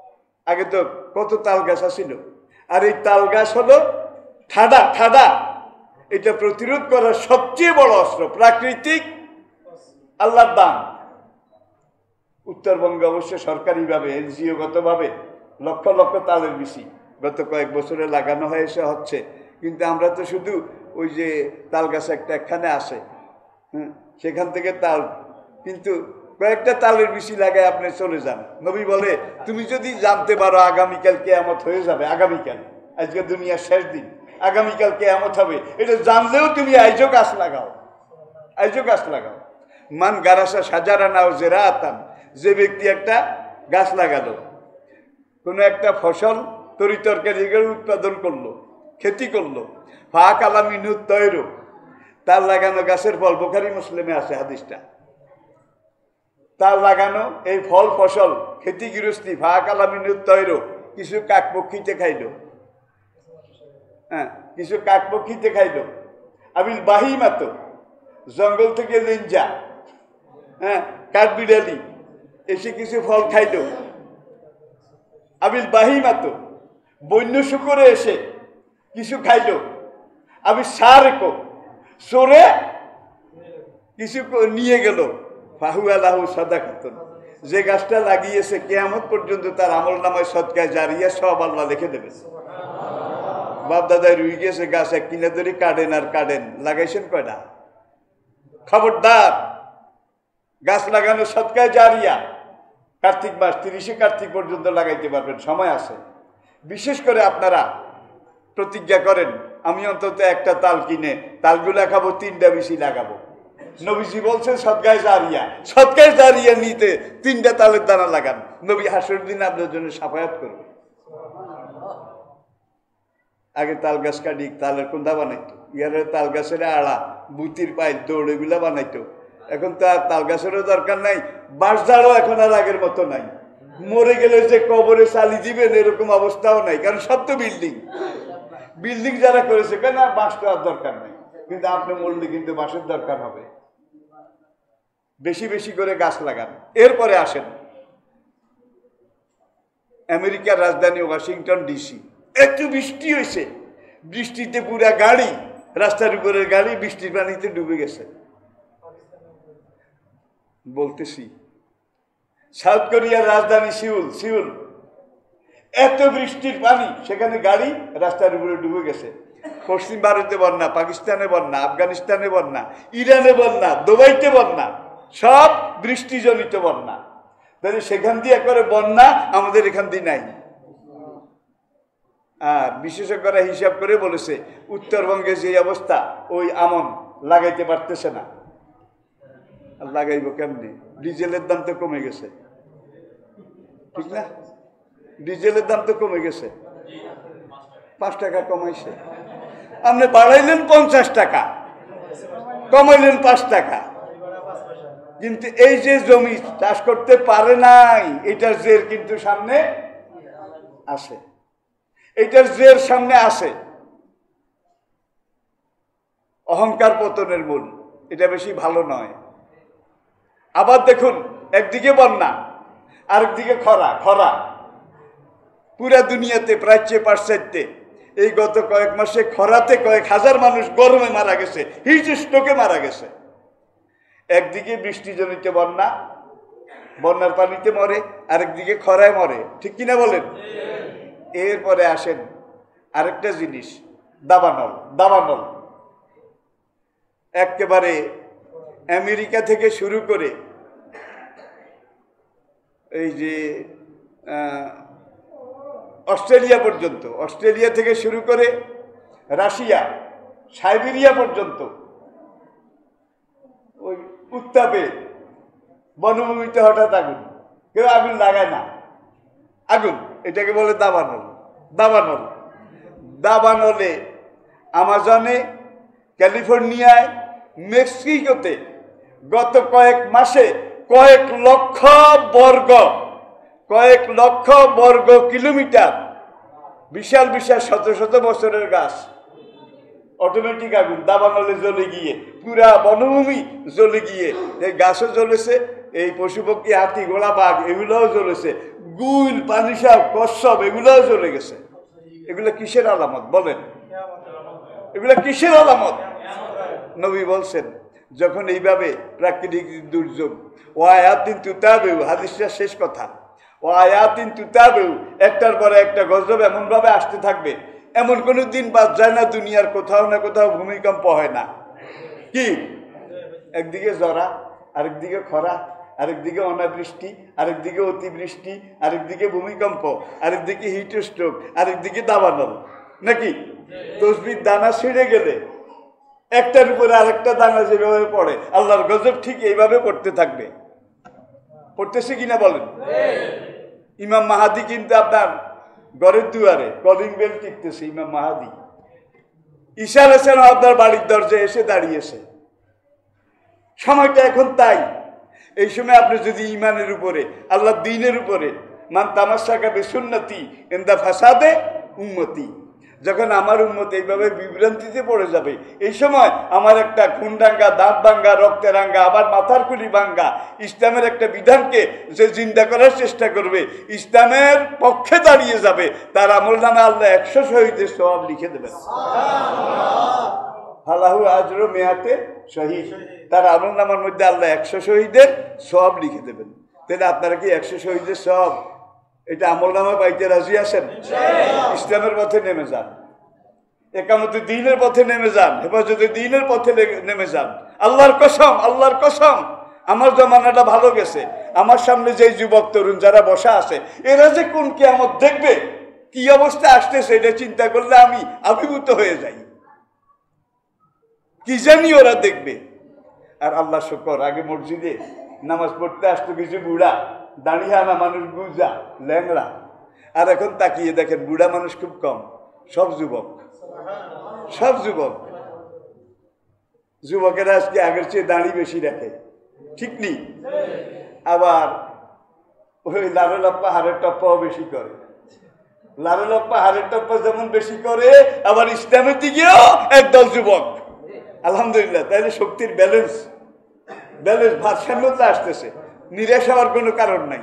আগে তো কত তাল গাছ ছিল, আর এই তাল গাছ হলো ঠাডা। ঠাডা এটা প্রতিরোধ করার সবচেয়ে বড় অস্ত্র, প্রাকৃতিক আল্লাহর দান। উত্তরবঙ্গে অবশ্য সরকারিভাবে এনজিও গতভাবে লক্ষ লক্ষ তালের বিচি গত কয়েক বছরে লাগানো হয়েছে হচ্ছে, কিন্তু আমরা তো শুধু ওই যে তাল গাছ একখানে আসে, সেখান থেকে তাল, কিন্তু কয়েকটা তালের বিচি লাগায় আপনি চলে যান। নবী বলে তুমি যদি জানতে পারো আগামীকাল কিয়ামত হয়ে যাবে, আগামীকাল, আজকে দুনিয়ার শেষ দিন, আগামীকাল কিয়ামত হবে, এটা জানলেও তুমি আইজো গাছ লাগাও, আইজো গাছ লাগাও। মান গারাসা সাজারানা ও জেরাআতান, যে ব্যক্তি একটা গাছ লাগালো, কোনো একটা ফসল তরি তরকারি উৎপাদন করলো, খেতি করলো, ফা কালা মিনু তৈর, তার লাগানো গাছের ফল, বুখারী মুসলিমে আছে হাদিসটা, তার লাগানো এই ফল ফসল খেতি গৃহস্থী, ফা কালা মিনু তৈর, কিছু কাকপক্ষীতে খাইলো, হ্যাঁ কিছু কাকপক্ষীতে খাইলো, আবিল বাহিমাত, জঙ্গল থেকে লিঞ্জা, হ্যাঁ কাঠবিড়ালি এসে কিছু ফল খাইলো, আবিল বাহিমাত, বন্য শুকরে এসে কিছু খাইলো, আমি সারেকো, সরে কিছু নিয়ে গেল, ফাহু আলাহু সাদাকাতুন, যে গাছটা লাগিয়েছে কিয়ামত পর্যন্ত তার আমল নামায় সদকায় জারিয়া সব আল্লাহ লিখে দেবে। বাপ দাদায় রুই গেছে গাছ এক কিনা ধরে কাটেন আর কাটেন, লাগাইছেন কয়টা? খবরদার, গাছ লাগানো সদকায় জারিয়া কার্তিক মাস 30 কার্তিক পর্যন্ত লাগাইতে পারবেন, সময় আছে। বিশেষ করে আপনারা প্রতিজ্ঞা করেন আমি অন্তত একটা তাল কিনে তালগুলা খাবো, 3টা বেশি লাগাবো। নবীজি বলছেন সদকায় জারিয়া, সদকায় জারিয়া নিতে 3টা তালের দানা লাগান, নবী হাসরের দিন আপনার জন্য সাফায়াত করবে। আগে তাল গাছ কাটি তালের কোন্দা বানাইতো, ইয়ারে তাল গাছের আড়া বুতির পায়ে দৌড় এগুলা বানাইতো। এখন তো আর তাল গাছেরও দরকার নাই, বাঁশ ঝাড়ও এখন আর আগের মতো নাই। মরে গেলে যে কবরে চালি দিবেন এরকম অবস্থাও নাই, কারণ সব তো বিল্ডিং। বিল্ডিং যারা করেছে কেন বাঁশ তো আর দরকার নেই, কিন্তু আপনি মরলে কিন্তু বাঁশের দরকার হবে। বেশি বেশি করে গাছ লাগান। এরপরে আসেন আমেরিকার রাজধানী ওয়াশিংটন ডিসি, একটু বৃষ্টি হয়েছে, বৃষ্টিতে পুরা গাড়ি, রাস্তার উপরের গাড়ি বৃষ্টির পানিতে ডুবে গেছে। বলতেছি সাউথ কোরিয়ার রাজধানী সিউল, এত বৃষ্টির পানি, সেখানে গাড়ি রাস্তার উপরে ডুবে গেছে। পশ্চিম ভারতে বন্যা, পাকিস্তানে বন্যা, আফগানিস্তানে বন্যা, ইরানে বন্যা, দুবাইতে বন্যা, সব বৃষ্টিজনিত বন্যা। তাহলে সেখান দিয়ে করে বন্যা, আমাদের এখান দিয়ে নাই। আর বিশেষজ্ঞরা হিসাব করে বলেছে উত্তরবঙ্গে যে অবস্থা, ওই আমন লাগাইতে পারতেছে না। লাগাইব কেমনি? ডিজেলের দাম তো কমে গেছে, ঠিক না? ডিজেলের দাম তো কমে গেছে, 5 টাকা কমাইছে। আপনি বাড়াইলেন 50 টাকা, কমাইলেন 5 টাকা, কিন্তু এই যে জমি চাষ করতে পারে নাই, এটার জের কিন্তু সামনে আসে, এটার জের সামনে আসে। অহংকার পতনের মূল, এটা বেশি ভালো নয়। আবার দেখুন, একদিকে বন্যা, আরেকদিকে খরা। পুরা দুনিয়াতে প্রাচ্যে পাশ্চাত্যে এই গত কয়েক মাসে খরাতে কয়েক হাজার মানুষ গরমে মারা গেছে, হিট স্ট্রোকে মারা গেছে। একদিকে বৃষ্টিজনিত বন্যা, বন্যার পানিতে মরে, আরেকদিকে খরায় মরে, ঠিক কিনা বলেন? এরপরে আসেন আরেকটা জিনিস, দাবানল। একেবারে আমেরিকা থেকে শুরু করে এই যে অস্ট্রেলিয়া পর্যন্ত, অস্ট্রেলিয়া থেকে শুরু করে রাশিয়া, সাইবেরিয়া পর্যন্ত ওই উত্তাপে বনভূমিতে হঠাৎ আগুন, কেউ আগুন লাগায় না, আগুন, এটাকে বলে দাবানলে আমাজনে, ক্যালিফোর্নিয়ায়, মেক্সিকোতে গত কয়েক মাসে কয়েক লক্ষ বর্গ কিলোমিটার বিশাল বিশাল শত শত বছরের গাছ অটোমেটিক আগুন দাবানলে জ্বলে গিয়ে পুরা বনভূমি জ্বলে গিয়ে, এই গাছও জ্বলেছে, এই পশু পক্ষী, হাতি, ঘোড়া, বাঘ এগুলোও জ্বলেছে, গুল, পানিসাপ, কচ্ছপ এগুলাও চলে গেছে। এগুলা কিসের আলামত বলেন? এগুলা কিসের আলামত? নবী বলছেন যখন এইভাবে প্রাকৃতিক দুর্যোগ, ও আয়াতিন তুতাবেউ, হাদিসটা শেষ কথা, ও আয়াতিন তুতাবেউ, একটার পরে একটা গজব এমনভাবে আসতে থাকবে, এমন কোনো দিন বাদ যায় না দুনিয়ার কোথাও না কোথাও ভূমিকম্প হয় না। কি? একদিকে জরা, আরেকদিকে খরা, আরেকদিকে অনাবৃষ্টি, আরেকদিকে অতিবৃষ্টি, আরেকদিকে ভূমিকম্প, আরেকদিকে হিট স্ট্রোক, আরেকদিকে দাবানল, নাকি? তসবির দানা ছিঁড়ে গেলে একটার উপরে আরেকটা দানা যেভাবে পড়ে, আল্লাহর গজব ঠিক এইভাবে পড়তে থাকবে। পড়তেছে কিনা বলেন? ইমাম মাহাদি কিন্তু আপনার ঘরের দুয়ারে কলিং বেল টিকতেছে। ইমাম মাহাদি ঈসা আলাইহিস সালাম আপনার বাড়ির দরজায় এসে দাঁড়িয়েছে। সময়টা এখন তাই। এই সময় আপনি যদি ইমানের উপরে, আল্লাহ দ্বীনের উপরে, মান তামাশাকা বিসুন্নতি ইনদা ফাসাদে উম্মতি, যখন আমার উম্মত এইভাবে বিভ্রান্তিতে পড়ে যাবে, এই সময় আমার একটা খুন রাঙ্গা, দাঁত ভাঙ্গা, রক্তে রাঙ্গা, আবার মাথার কুলি ভাঙ্গা ইসলামের একটা বিধানকে যে জিন্দা করার চেষ্টা করবে, ইসলামের পক্ষে দাঁড়িয়ে যাবে, তার আমল নামে আল্লাহ 100 শহীদের সওয়াব লিখে দেবেন। ফালাহু আজরু মিআতে শহীদ, তার আমল নামার মধ্যে আল্লাহ 100 শহীদের সওয়াব লিখে দেবেন। তাহলে আপনারা কি 100 শহীদের সওয়াব এটা আমল নামা পাইতে রাজি আছেন? ইসলামের পথে নেমে যান, একামতে দ্বীনের পথে নেমে যান, হেফাজতে দ্বীনের পথে নেমে যান। আল্লাহর কসম, আল্লাহর কসম, আমার জমানাটা ভালো গেছে। আমার সামনে যে যুবক তরুণ যারা বসা আছে, এরা যে কোন কিয়ামত দেখবে, কি অবস্থা আসতেছে, এটা চিন্তা করলে আমি আবির্ভূত হয়ে যাই। কি জানি ওরা দেখবে। আর আল্লাহ শুকর, আগে মসজিদে নামাজ পড়তে আসতো কিছু বুড়া, দাঁড়িয়ে আনা মানুষ, গুজা, ল্যাংড়া। আর এখন তাকিয়ে দেখেন বুড়া মানুষ খুব কম, সব যুবক, সব যুবক। যুবকেরা আজকে আগের চেয়ে দাঁড়ি বেশি রাখে, ঠিক নেই? আবার ওই লারেলপ্পা হাড়ের টপ্পাও বেশি করে। লারেলপ্পা হাড়ের টপ্পা যেমন বেশি করে, আবার ইসলামের দিকেও একদল যুবক। আলহামদুলিল্লাহ, তাইলে শক্তির ব্যালেন্স ভারসাম্যতা আসতেছে, নিরাশ হওয়ার কোনো কারণ নাই।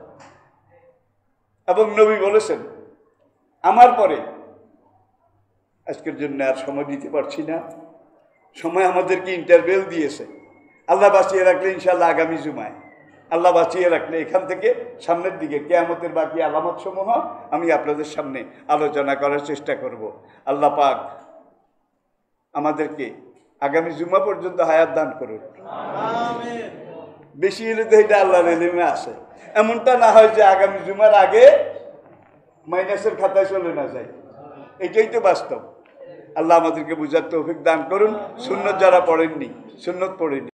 এবং নবী বলেছেন, আমার পরে, আজকের জন্য আর সময় দিতে পারছি না, সময় আমাদেরকে ইন্টারভেল দিয়েছে। আল্লাহ বাঁচিয়ে রাখলে ইনশাল্লাহ আগামী জুমায়, আল্লাহ বাঁচিয়ে রাখলে এখান থেকে সামনের দিকে কিয়ামতের বাকি আলামত সমূহ আমি আপনাদের সামনে আলোচনা করার চেষ্টা করব। আল্লাহ পাক আমাদেরকে আগামী জুমা পর্যন্ত হায়াত দান করুন। বেশি হলে তো এটা আল্লাহর ইলমে আছে, এমনটা না হয় যে আগামী জুমার আগে মাইনাসের খাতায় চলে না যায়। এটাই তো বাস্তব। আল্লাহ আমাদেরকে বুঝার তৌফিক দান করুন। সুন্নত যারা পড়েননি, সুন্নত পড়েনি।